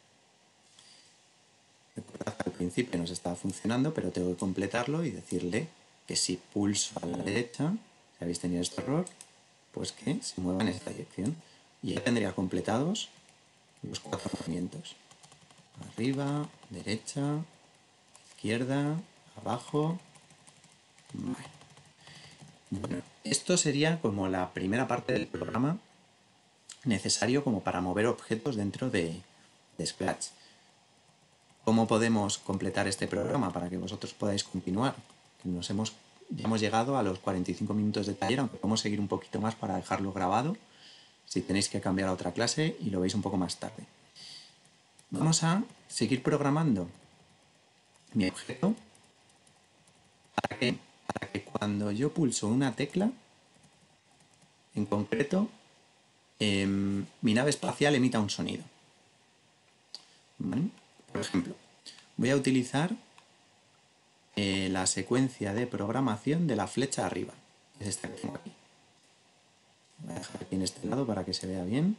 Recordad que al principio nos estaba funcionando, pero tengo que completarlo y decirle que si pulso a la derecha, si habéis tenido este error, pues que se mueva en esta dirección. Y ya tendría completados los cuatro movimientos. Arriba, derecha, izquierda, abajo. Vale. Bueno, esto sería como la primera parte del programa necesario como para mover objetos dentro de, de Scratch. ¿Cómo podemos completar este programa para que vosotros podáis continuar? Nos hemos, ya hemos llegado a los cuarenta y cinco minutos de taller, aunque podemos seguir un poquito más para dejarlo grabado, si tenéis que cambiar a otra clase y lo veis un poco más tarde. Vamos a seguir programando mi objeto para que, para que cuando yo pulso una tecla, en concreto, eh, mi nave espacial emita un sonido. ¿Vale? Por ejemplo, voy a utilizar eh, la secuencia de programación de la flecha arriba. Es esta que tengo aquí. Voy a dejar aquí en este lado para que se vea bien.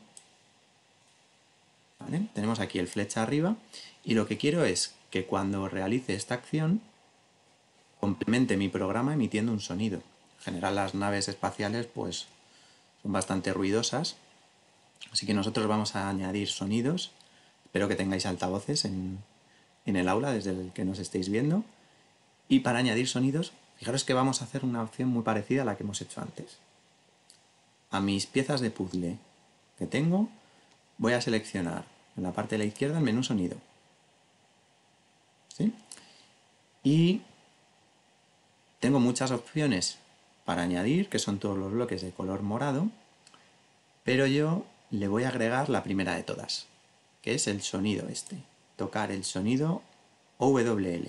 ¿Vale? Tenemos aquí el flecha arriba y lo que quiero es que cuando realice esta acción complemente mi programa emitiendo un sonido. En general las naves espaciales pues son bastante ruidosas, así que nosotros vamos a añadir sonidos. Espero que tengáis altavoces en, en el aula desde el que nos estéis viendo. Y para añadir sonidos, fijaros que vamos a hacer una opción muy parecida a la que hemos hecho antes. A mis piezas de puzzle que tengo, voy a seleccionar en la parte de la izquierda el menú sonido. ¿Sí? Y tengo muchas opciones para añadir, que son todos los bloques de color morado, pero yo le voy a agregar la primera de todas, que es el sonido este. Tocar el sonido O W L.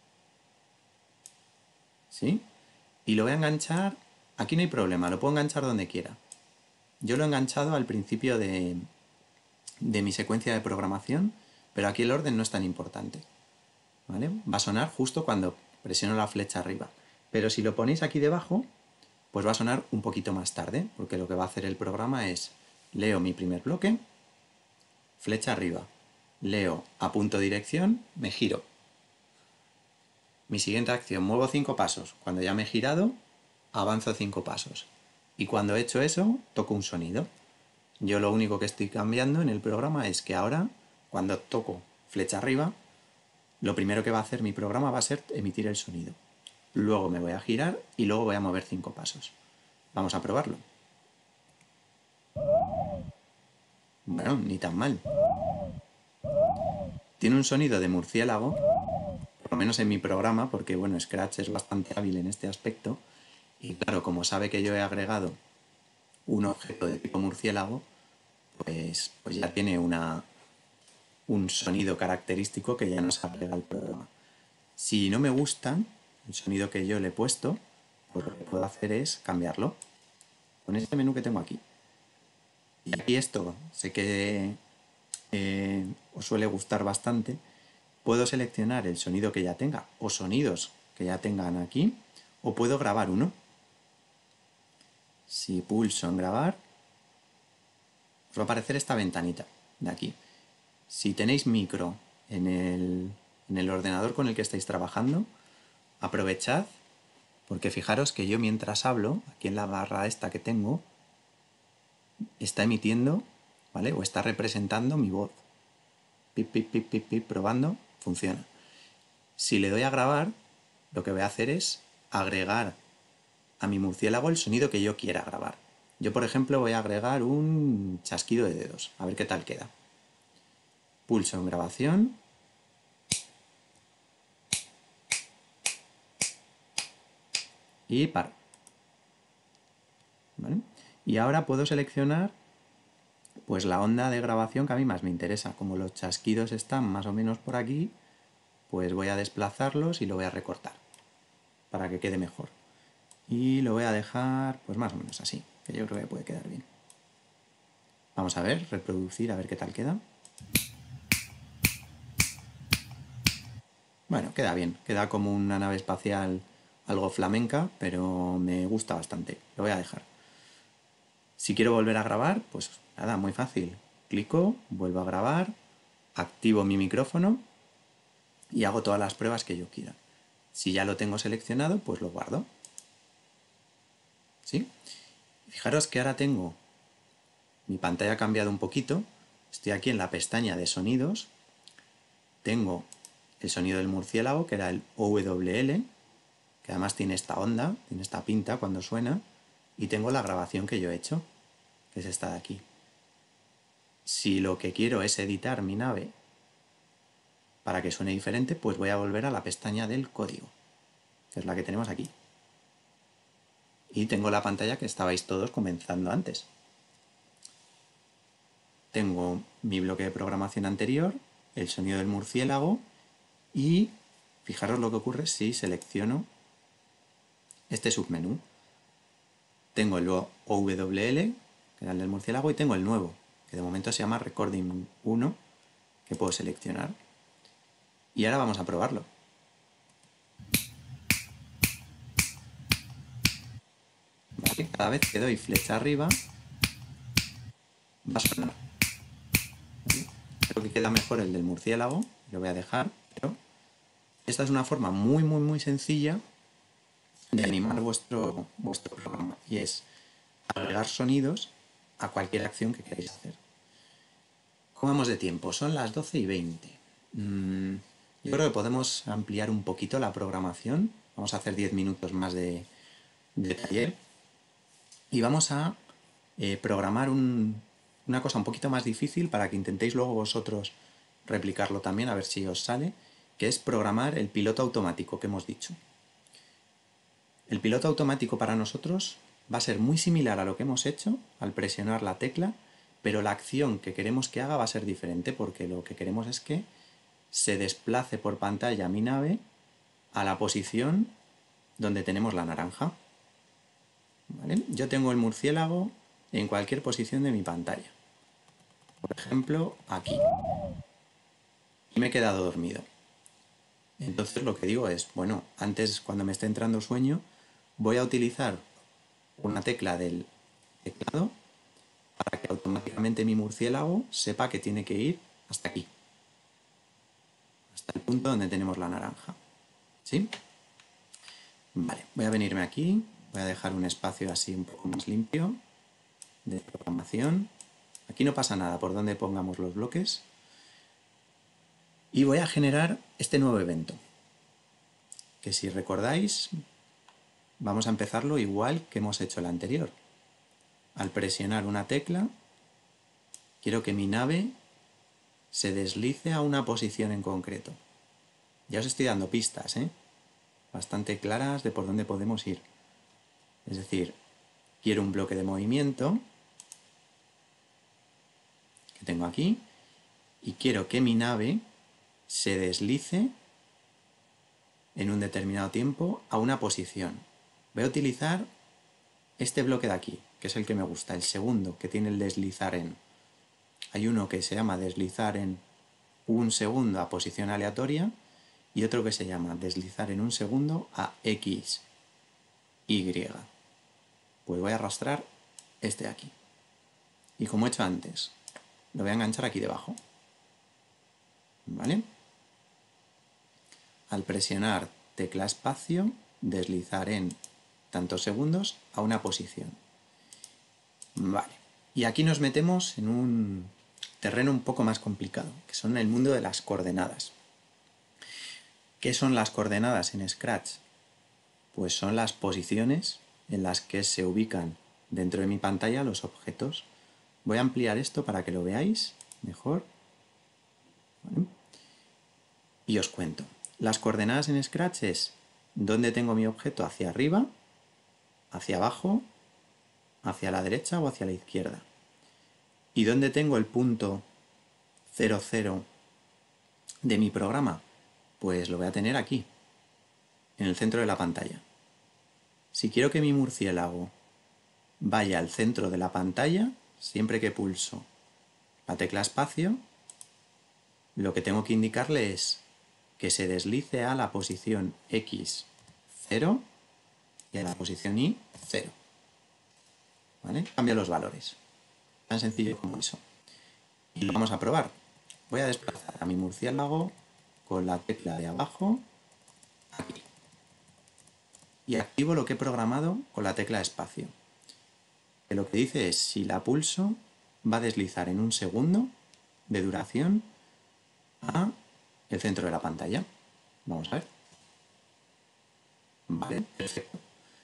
¿Sí? Y lo voy a enganchar, aquí no hay problema, lo puedo enganchar donde quiera. Yo lo he enganchado al principio de, de mi secuencia de programación, pero aquí el orden no es tan importante. ¿Vale? Va a sonar justo cuando presiono la flecha arriba. Pero si lo ponéis aquí debajo, pues va a sonar un poquito más tarde, porque lo que va a hacer el programa es, leo mi primer bloque, flecha arriba, leo apunto dirección, me giro. Mi siguiente acción, muevo cinco pasos. Cuando ya me he girado, avanzo cinco pasos. Y cuando he hecho eso, toco un sonido. Yo lo único que estoy cambiando en el programa es que ahora, cuando toco flecha arriba, lo primero que va a hacer mi programa va a ser emitir el sonido. Luego me voy a girar y luego voy a mover cinco pasos. Vamos a probarlo. Bueno, ni tan mal. Tiene un sonido de murciélago, por lo menos en mi programa, porque bueno, Scratch es bastante hábil en este aspecto. Y claro, como sabe que yo he agregado un objeto de tipo murciélago, pues, pues ya tiene una, un sonido característico que ya nos agrega el programa. Si no me gusta el sonido que yo le he puesto, pues lo que puedo hacer es cambiarlo con este menú que tengo aquí. Y aquí esto sé que eh, os suele gustar bastante. Puedo seleccionar el sonido que ya tenga o sonidos que ya tengan aquí, o puedo grabar uno. Si pulso en grabar, os va a aparecer esta ventanita de aquí. Si tenéis micro en el, en el ordenador con el que estáis trabajando, aprovechad, porque fijaros que yo mientras hablo, aquí en la barra esta que tengo, está emitiendo, ¿vale? O está representando mi voz. Pip, pip, pip, pip, pip, probando, funciona. Si le doy a grabar, lo que voy a hacer es agregar a mi murciélago el sonido que yo quiera grabar. Yo, por ejemplo, voy a agregar un chasquido de dedos, a ver qué tal queda. Pulso en grabación. Y paro. ¿Vale? Y ahora puedo seleccionar pues la onda de grabación que a mí más me interesa. Como los chasquidos están más o menos por aquí, pues voy a desplazarlos y lo voy a recortar para que quede mejor. Y lo voy a dejar pues más o menos así, que yo creo que puede quedar bien. Vamos a ver, reproducir, a ver qué tal queda. Bueno, queda bien, queda como una nave espacial algo flamenca, pero me gusta bastante. Lo voy a dejar. Si quiero volver a grabar, pues nada, muy fácil. Clico, vuelvo a grabar, activo mi micrófono y hago todas las pruebas que yo quiera. Si ya lo tengo seleccionado, pues lo guardo. ¿Sí? Fijaros que ahora tengo... Mi pantalla ha cambiado un poquito. Estoy aquí en la pestaña de sonidos. Tengo el sonido del murciélago, que era el O W L, que además tiene esta onda, tiene esta pinta cuando suena. Y tengo la grabación que yo he hecho, que es esta de aquí. Si lo que quiero es editar mi nave para que suene diferente, pues voy a volver a la pestaña del código, que es la que tenemos aquí. Y tengo la pantalla que estabais todos comenzando antes. Tengo mi bloque de programación anterior, el sonido del murciélago y fijaros lo que ocurre si selecciono este submenú. Tengo el O W L, que era el del murciélago, y tengo el nuevo, que de momento se llama Recording uno, que puedo seleccionar. Y ahora vamos a probarlo. ¿Vale? Cada vez que doy flecha arriba, va a sonar. ¿Vale? Creo que queda mejor el del murciélago, lo voy a dejar, pero esta es una forma muy, muy, muy sencilla de animar vuestro, vuestro programa, y es agregar sonidos a cualquier acción que queráis hacer. ¿Cómo vamos de tiempo? Son las doce y veinte. Mm, yo creo que podemos ampliar un poquito la programación. Vamos a hacer diez minutos más de, de taller. Y vamos a eh, programar un, una cosa un poquito más difícil para que intentéis luego vosotros replicarlo también, a ver si os sale, que es programar el piloto automático que hemos dicho. El piloto automático para nosotros va a ser muy similar a lo que hemos hecho al presionar la tecla, pero la acción que queremos que haga va a ser diferente, porque lo que queremos es que se desplace por pantalla mi nave a la posición donde tenemos la naranja. ¿Vale? Yo tengo el murciélago en cualquier posición de mi pantalla. Por ejemplo, aquí. Y me he quedado dormido. Entonces lo que digo es, bueno, antes cuando me esté entrando sueño, voy a utilizar una tecla del teclado para que automáticamente mi murciélago sepa que tiene que ir hasta aquí. Hasta el punto donde tenemos la naranja. ¿Sí? Vale, voy a venirme aquí, voy a dejar un espacio así un poco más limpio de programación. Aquí no pasa nada por donde pongamos los bloques. Y voy a generar este nuevo evento, que si recordáis, vamos a empezarlo igual que hemos hecho el anterior. Al presionar una tecla, quiero que mi nave se deslice a una posición en concreto. Ya os estoy dando pistas, ¿eh? Bastante claras de por dónde podemos ir. Es decir, quiero un bloque de movimiento que tengo aquí y quiero que mi nave se deslice en un determinado tiempo a una posición. Voy a utilizar este bloque de aquí, que es el que me gusta, el segundo, que tiene el deslizar en. Hay uno que se llama deslizar en un segundo a posición aleatoria y otro que se llama deslizar en un segundo a X, Y. Pues voy a arrastrar este de aquí. Y como he hecho antes, lo voy a enganchar aquí debajo. ¿Vale? Al presionar tecla espacio, deslizar en tantos segundos a una posición. Vale. Y aquí nos metemos en un terreno un poco más complicado, que son el mundo de las coordenadas. ¿Qué son las coordenadas en Scratch? Pues son las posiciones en las que se ubican dentro de mi pantalla los objetos. Voy a ampliar esto para que lo veáis mejor. ¿Vale? Y os cuento. Las coordenadas en Scratch es dónde tengo mi objeto hacia arriba, hacia abajo, hacia la derecha o hacia la izquierda. ¿Y dónde tengo el punto cero cero de mi programa? Pues lo voy a tener aquí, en el centro de la pantalla. Si quiero que mi murciélago vaya al centro de la pantalla, siempre que pulso la tecla espacio, lo que tengo que indicarle es que se deslice a la posición X cero y a la posición Y cero. ¿Vale? Cambia los valores. Tan sencillo como eso. Y lo vamos a probar. Voy a desplazar a mi murciélago con la tecla de abajo aquí. Y activo lo que he programado con la tecla espacio. Que lo que dice es, si la pulso, va a deslizar en un segundo de duración a el centro de la pantalla. Vamos a ver. Vale, perfecto.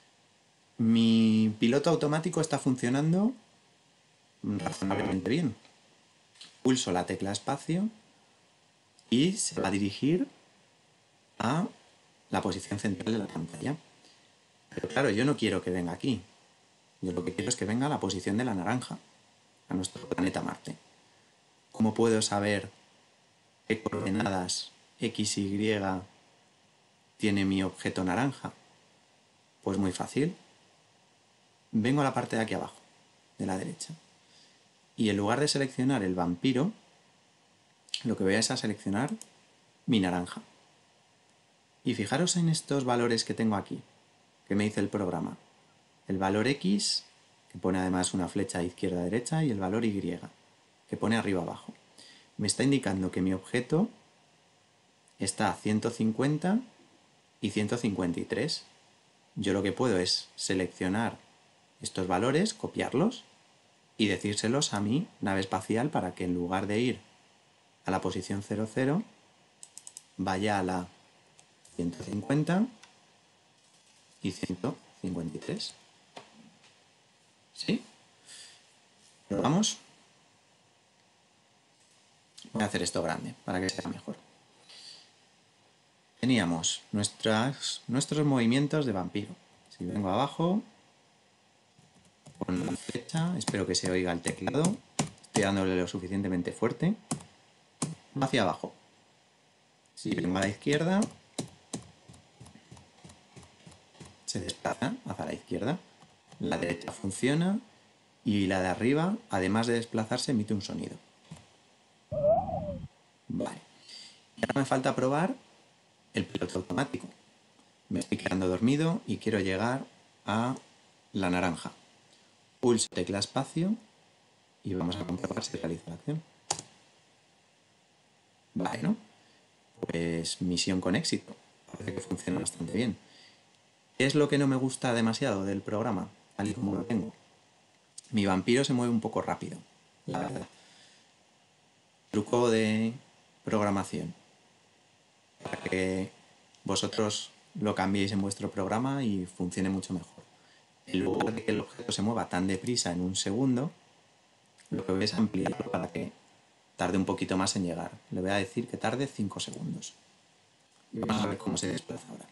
Mi piloto automático está funcionando razonablemente bien. Pulso la tecla espacio y se va a dirigir a la posición central de la pantalla. Pero claro, yo no quiero que venga aquí. Yo lo que quiero es que venga a la posición de la naranja, a nuestro planeta Marte. ¿Cómo puedo saber qué coordenadas X, Y tiene mi objeto naranja? Pues muy fácil. Vengo a la parte de aquí abajo, de la derecha. Y en lugar de seleccionar el vampiro, lo que voy a es a seleccionar mi naranja. Y fijaros en estos valores que tengo aquí, que me dice el programa. El valor X, que pone además una flecha izquierda-derecha, y el valor Y, que pone arriba-abajo. Me está indicando que mi objeto está a ciento cincuenta y ciento cincuenta y tres. Yo lo que puedo es seleccionar estos valores, copiarlos y decírselos a mi nave espacial para que en lugar de ir a la posición cero cero vaya a la ciento cincuenta y ciento cincuenta y tres. ¿Sí? ¿Probamos? Voy a hacer esto grande para que sea mejor. Teníamos nuestras, nuestros movimientos de vampiro. Si vengo abajo, con la flecha, espero que se oiga el teclado. Estoy dándole lo suficientemente fuerte. Hacia abajo. Si vengo a la izquierda, se desplaza hacia la izquierda. La derecha funciona y la de arriba, además de desplazarse, emite un sonido. Vale. Y ahora me falta probar el piloto automático. Me estoy quedando dormido y quiero llegar a la naranja. Pulso tecla espacio y vamos a comprobar si realiza la acción. Vale, ¿no? Pues misión con éxito. Parece que funciona bastante bien. ¿Qué es lo que no me gusta demasiado del programa, tal y como lo tengo? Mi vampiro se mueve un poco rápido, la verdad. Truco de programación. Para que vosotros lo cambiéis en vuestro programa y funcione mucho mejor. En lugar de que el objeto se mueva tan deprisa en un segundo, lo que voy es ampliarlo para que tarde un poquito más en llegar. Le voy a decir que tarde cinco segundos. Y vamos a ver cómo se desplaza ahora.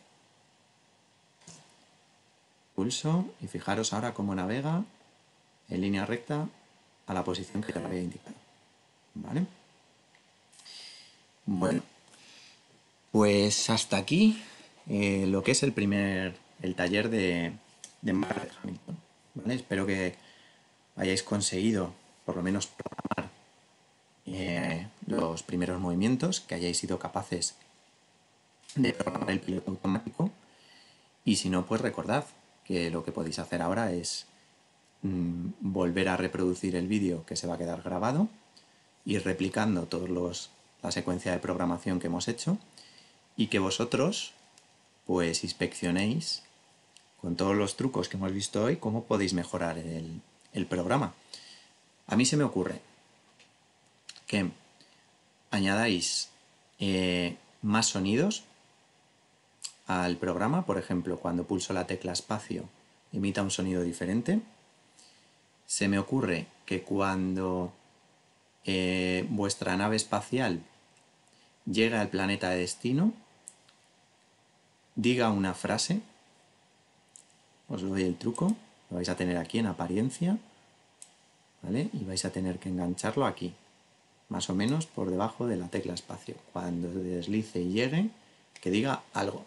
Pulso y fijaros ahora cómo navega en línea recta a la posición que te había indicado. ¿Vale? Bueno, pues hasta aquí eh, lo que es el primer, el taller de, de Margaret Hamilton. ¿Vale? Espero que hayáis conseguido por lo menos programar eh, los primeros movimientos, que hayáis sido capaces de programar el piloto automático, y si no, pues recordad que lo que podéis hacer ahora es mmm, volver a reproducir el vídeo que se va a quedar grabado, ir replicando todos los la secuencia de programación que hemos hecho y que vosotros pues inspeccionéis con todos los trucos que hemos visto hoy cómo podéis mejorar el, el programa. A mí se me ocurre que añadáis eh, más sonidos al programa, por ejemplo, cuando pulso la tecla espacio emita un sonido diferente. Se me ocurre que cuando eh, vuestra nave espacial llega al planeta de destino, diga una frase. Os doy el truco, lo vais a tener aquí en apariencia, ¿vale? Y vais a tener que engancharlo aquí, más o menos por debajo de la tecla espacio. Cuando deslice y llegue, que diga algo.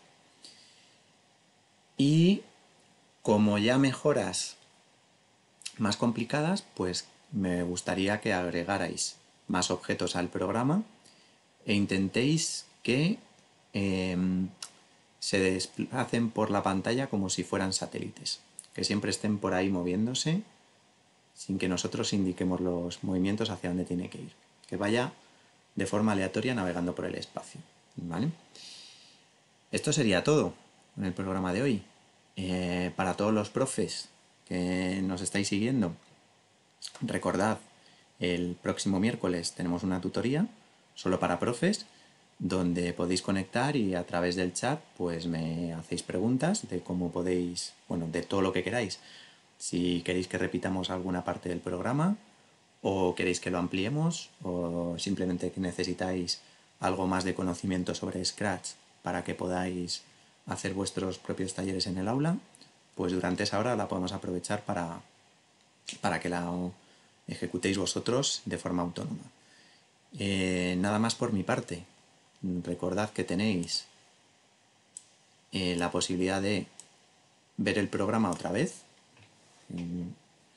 Y como ya mejoras más complicadas, pues me gustaría que agregarais más objetos al programa e intentéis que eh, se desplacen por la pantalla como si fueran satélites, que siempre estén por ahí moviéndose sin que nosotros indiquemos los movimientos hacia dónde tiene que ir, que vaya de forma aleatoria navegando por el espacio, ¿vale? Esto sería todo en el programa de hoy. Eh, para todos los profes que nos estáis siguiendo, recordad, el próximo miércoles tenemos una tutoría solo para profes, donde podéis conectar y a través del chat pues me hacéis preguntas de cómo podéis, bueno, de todo lo que queráis. Si queréis que repitamos alguna parte del programa o queréis que lo ampliemos o simplemente que necesitáis algo más de conocimiento sobre Scratch para que podáis hacer vuestros propios talleres en el aula, pues durante esa hora la podemos aprovechar para, para que la ejecutéis vosotros de forma autónoma. Eh, nada más por mi parte. Recordad que tenéis eh, la posibilidad de ver el programa otra vez.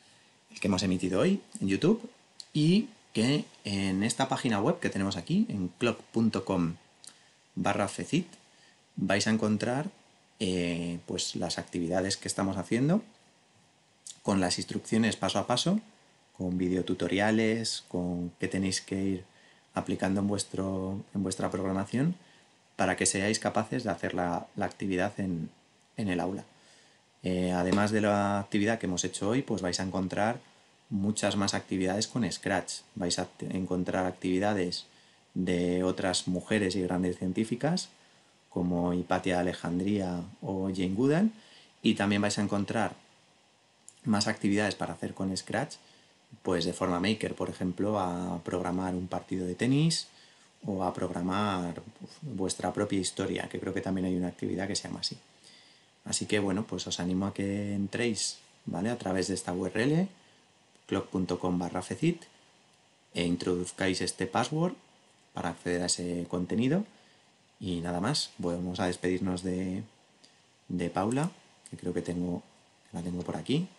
el que hemos emitido hoy en YouTube, y que en esta página web que tenemos aquí, en clock punto com barra fecit, vais a encontrar eh, pues las actividades que estamos haciendo, con las instrucciones paso a paso, con videotutoriales, con qué tenéis que ir aplicando en, vuestro, en vuestra programación para que seáis capaces de hacer la, la actividad en, en el aula. Eh, además de la actividad que hemos hecho hoy, pues vais a encontrar muchas más actividades con Scratch. Vais a encontrar actividades de otras mujeres y grandes científicas como Hipatia Alejandría o Jane Goodall, y también vais a encontrar más actividades para hacer con Scratch, pues de forma maker, por ejemplo, a programar un partido de tenis o a programar vuestra propia historia, que creo que también hay una actividad que se llama así. Así que bueno, pues os animo a que entréis, ¿vale?, a través de esta U R L, clock punto com barra fecit, e introduzcáis este password para acceder a ese contenido. Y nada más, vamos a despedirnos de, de Paula, que creo que tengo, la tengo por aquí.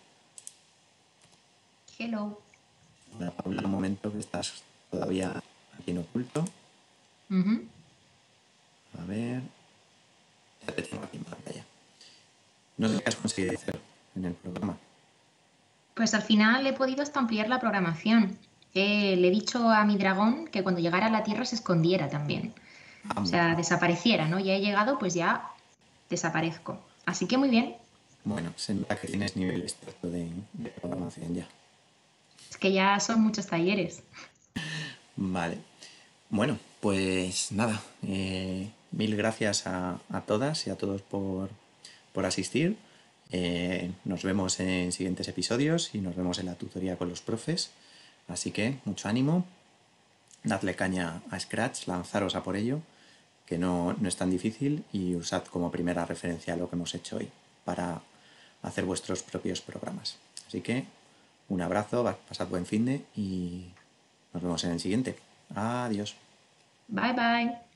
Hello. Hola, Paula, un momento que estás todavía aquí en oculto. Uh-huh. A ver, ya te tengo aquí en pantalla. No sé qué has conseguido hacer en el programa. Pues al final he podido hasta ampliar la programación. Eh, le he dicho a mi dragón que cuando llegara a la Tierra se escondiera también. O Anda. sea, desapareciera, ¿no? Ya he llegado, pues ya desaparezco. Así que muy bien. Bueno, se nota que tienes nivel experto de, de programación ya. Es que ya son muchos talleres. Vale. Bueno, pues nada, eh, mil gracias a, a todas y a todos por, por asistir. Eh, nos vemos en siguientes episodios y nos vemos en la tutoría con los profes. Así que mucho ánimo, dadle caña a Scratch, lanzaros a por ello, que no, no es tan difícil, y usad como primera referencia lo que hemos hecho hoy para hacer vuestros propios programas. Así que un abrazo, pasad buen finde y nos vemos en el siguiente. Adiós. Bye bye.